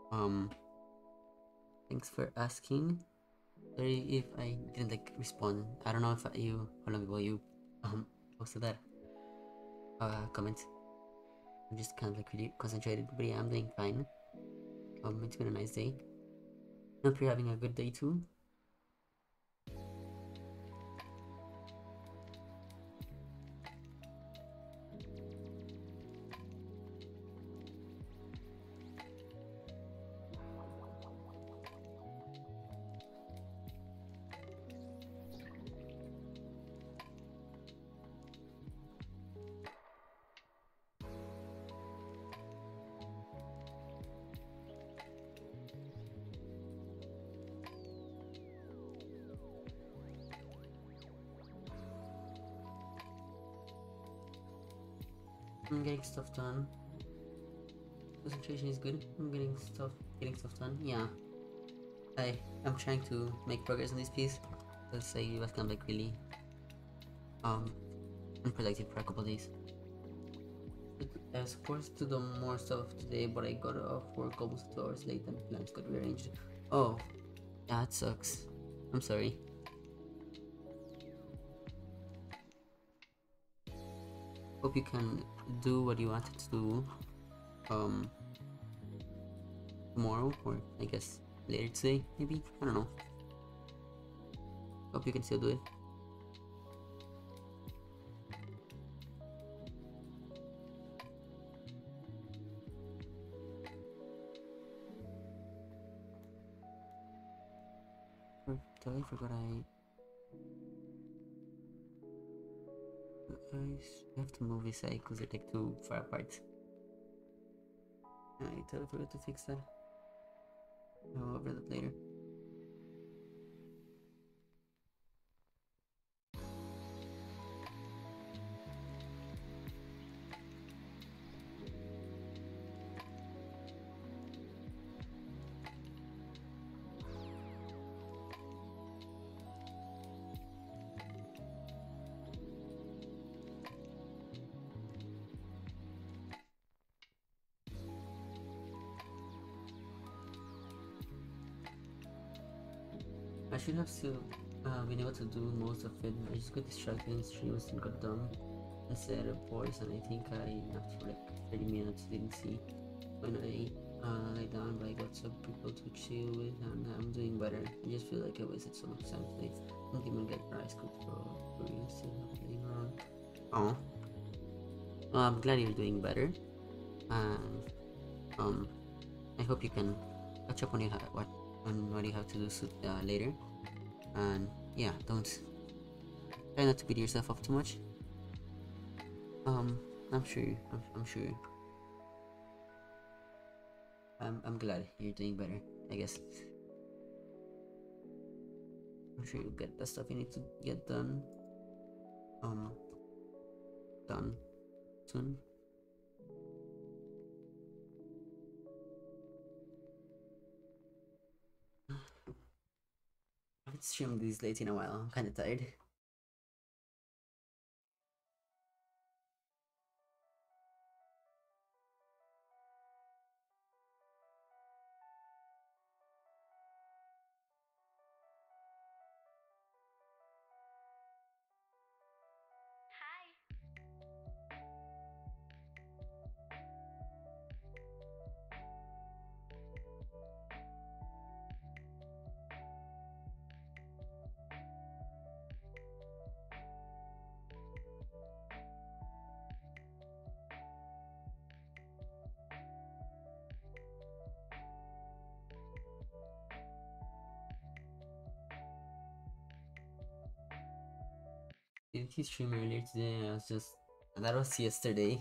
Thanks for asking. Sorry if I didn't like respond. I don't know if how long ago you posted that comment. I'm just kind of like really concentrated, but yeah, I'm doing fine. It's been a nice day. Hope you're having a good day too. I'm getting stuff done. Concentration is good. I'm getting stuff done. Yeah. I'm trying to make progress on this piece because I was kind of like really unproductive for a couple days. But I was supposed to do more stuff today, but I got off work almost 2 hours late and plans got rearranged. Oh, that sucks. I'm sorry. Hope you can do what you wanted to do tomorrow, or I guess later today, maybe. I don't know. Hope you can still do it. I forgot I have to move this side because they're like too far apart. I totally forgot to fix that. I'll over that later. I should have still been able to do most of it. I just got distracted in streams and got dumb and said voice, and I think after like 30 minutes didn't see when I lay down, but I got some people to chill with and I'm doing better. I just feel like I wasted so much time today. I didn't even get rice cooked for you, still not playing around. Oh. Well, I'm glad you're doing better. And I hope you can catch up on what you have to do later. And yeah, don't try not to beat yourself up too much. I'm sure I'm glad you're doing better, I guess. I'm sure you'll get the stuff you need to get done soon. I haven't streamed these late in a while. I'm kinda tired. did his stream earlier today. That was yesterday.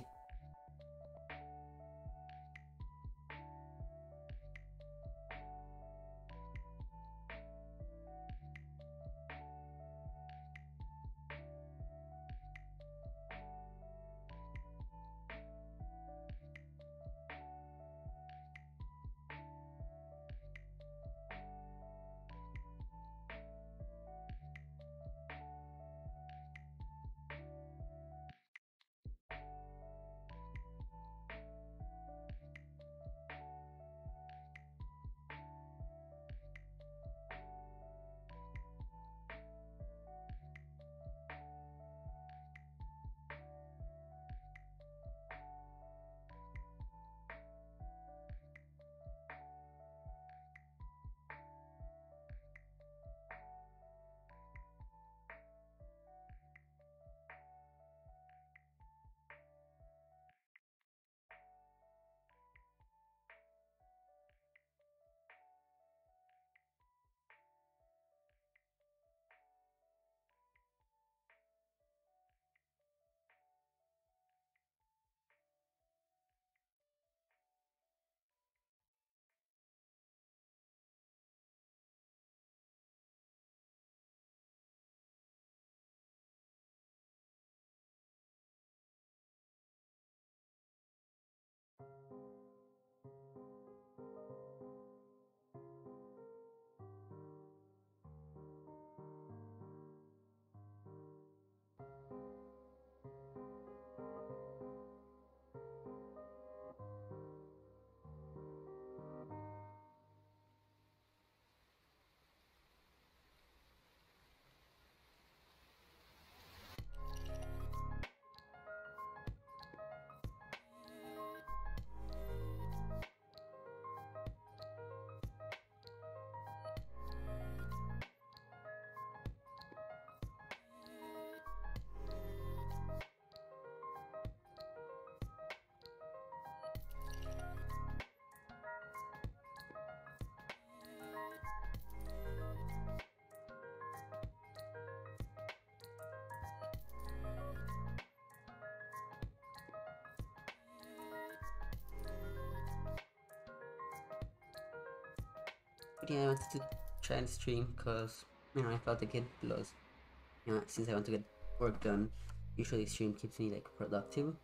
But yeah, I wanted to try and stream because, I felt like it was, since I want to get work done, usually stream keeps me like productive,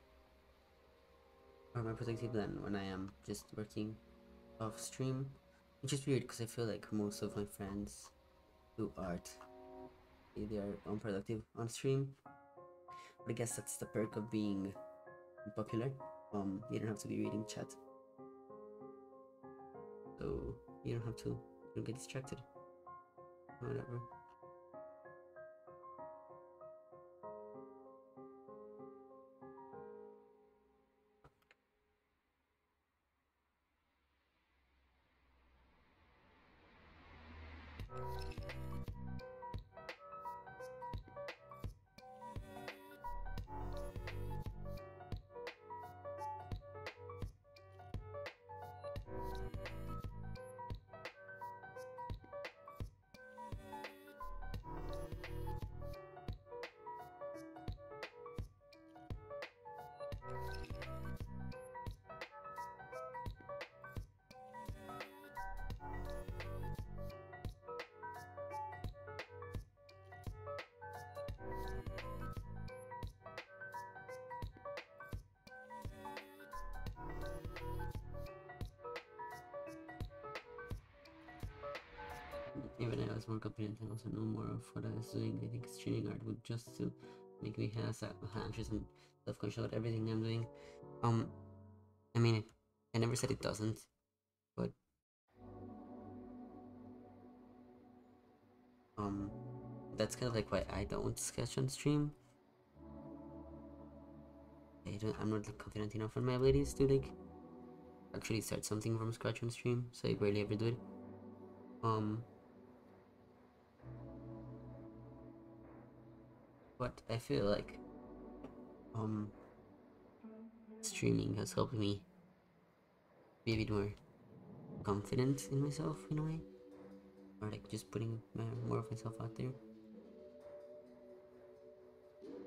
or more productive than when I am just working off stream, which is weird because I feel like most of my friends do art, they are unproductive on stream, but I guess that's the perk of being popular. You don't have to be reading chat, so you don't have to get distracted. Whatever. Even I was more confident, I also know more of what I was doing. I think streaming art would just to make me have anxious and self-conscious about everything I'm doing. I mean, I never said it doesn't, but that's kind of like why I don't sketch on stream. I'm not like, confident enough in my abilities to like actually start something from scratch on stream, so I barely ever do it. But I feel like streaming has helped me be a bit more confident in myself in a way, or like just putting more of myself out there.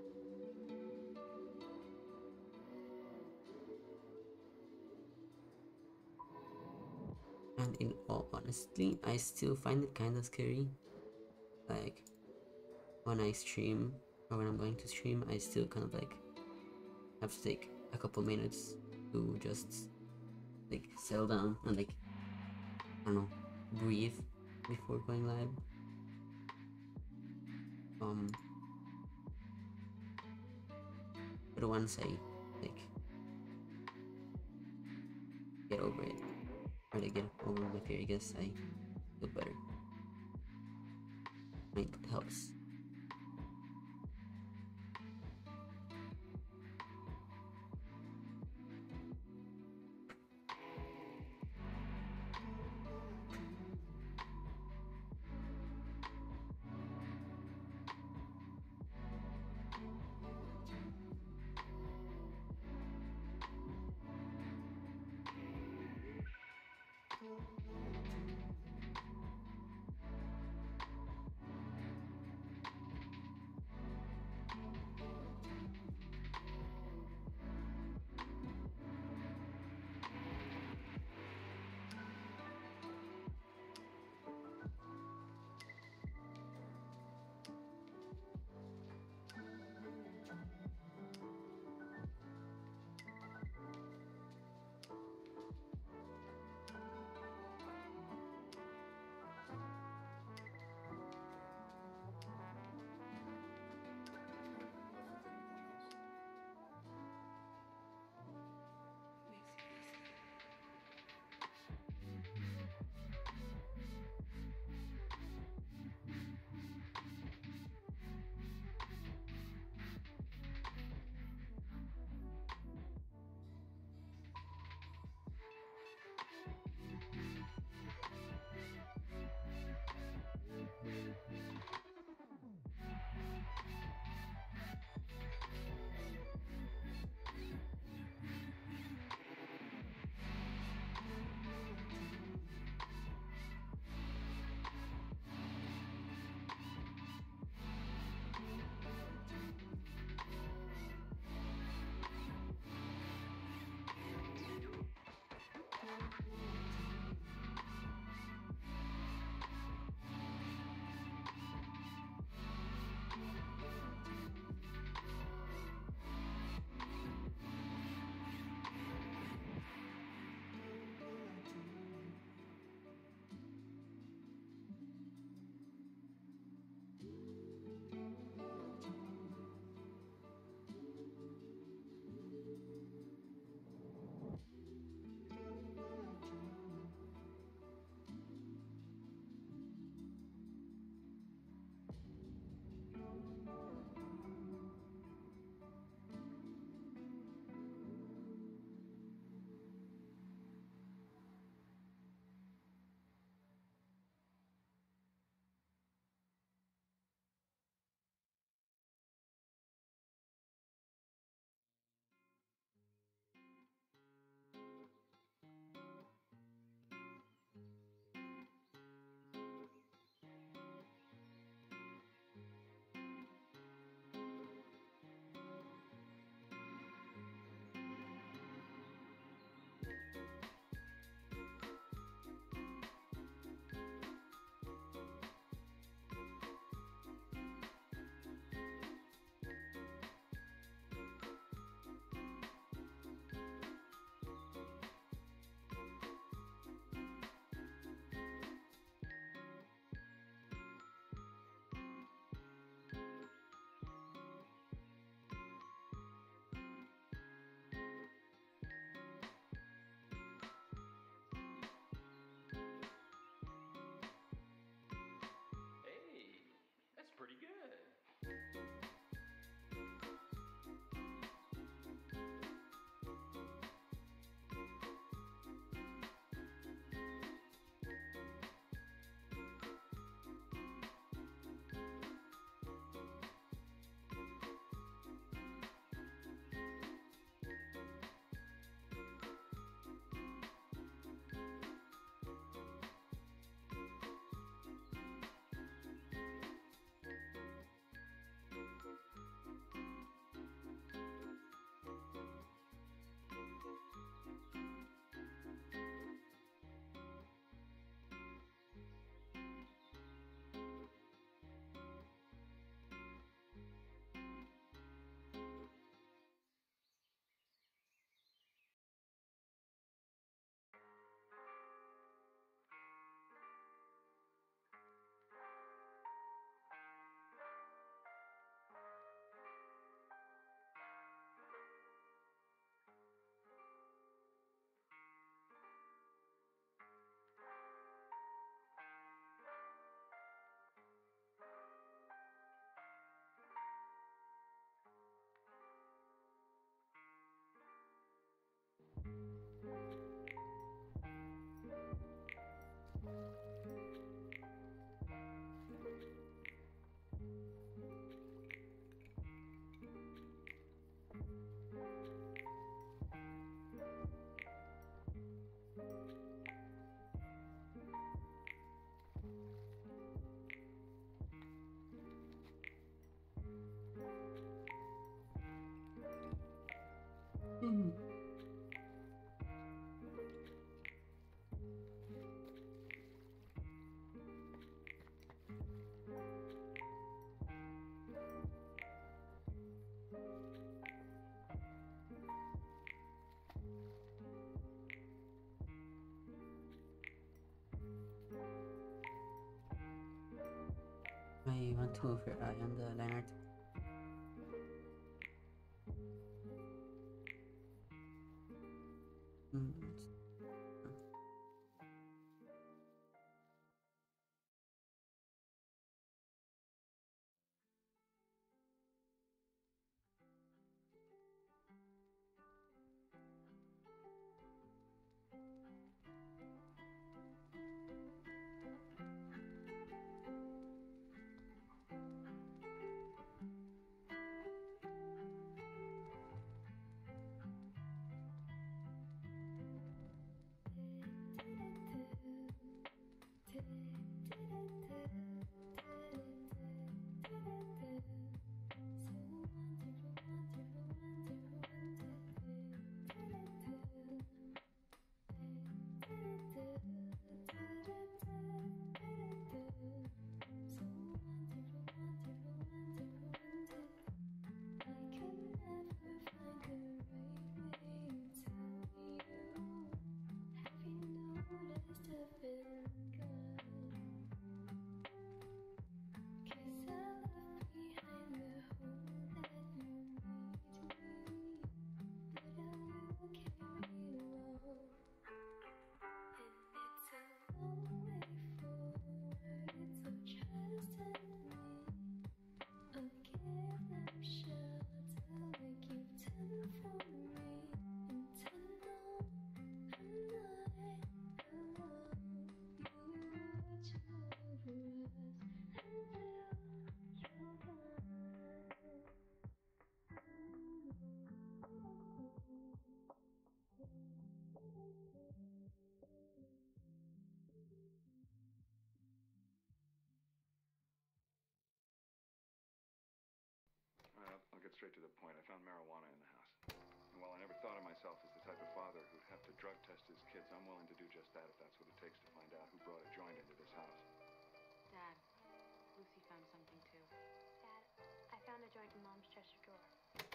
And in all honesty, I still find it kind of scary. Like when I stream or when I'm going to stream, I still kind of like have to take a couple minutes to just like settle down and like, I don't know, breathe before going live. But once I like get over it, or like get over my fear, I guess I feel better. I mean, it helps. you want to move your eye on the line art? I'll get straight to the point. I found marijuana in the house. And while I never thought of myself as the type of father who'd have to drug test his kids, I'm willing to do just that if that's what it takes to find out who brought a joint into this house. Dad, Lucy found something too. Dad, I found a joint in Mom's dresser drawer.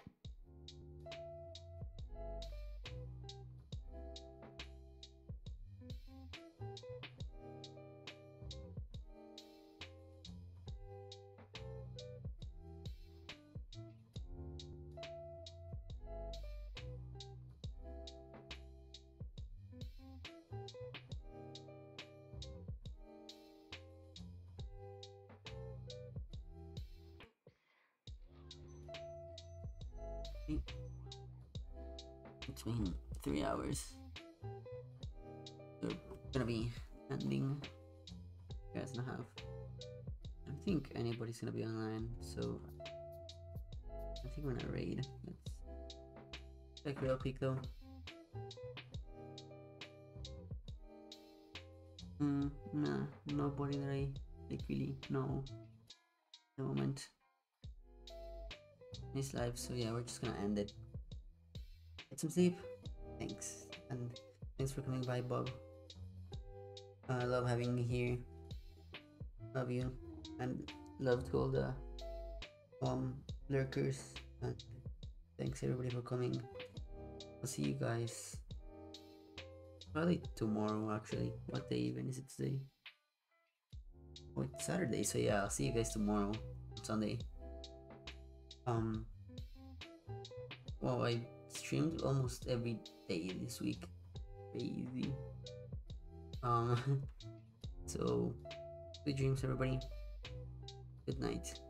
It's been 3 hours. We're gonna be ending 3.5 hours. I don't think anybody's gonna be online, so I think we're gonna raid. Let's check real quick though. Nah, nobody that I like really know at the moment. Nice live, so yeah, we're just gonna end it. Get some sleep. Thanks, and thanks for coming by, Bob. I love having me here. Love you, and love to all the lurkers. And thanks everybody for coming. I'll see you guys probably tomorrow. Actually, what day even is it today? Oh, it's Saturday. So yeah, I'll see you guys tomorrow, Sunday. Well, I streamed almost every day this week. Crazy. So good dreams, everybody. Good night.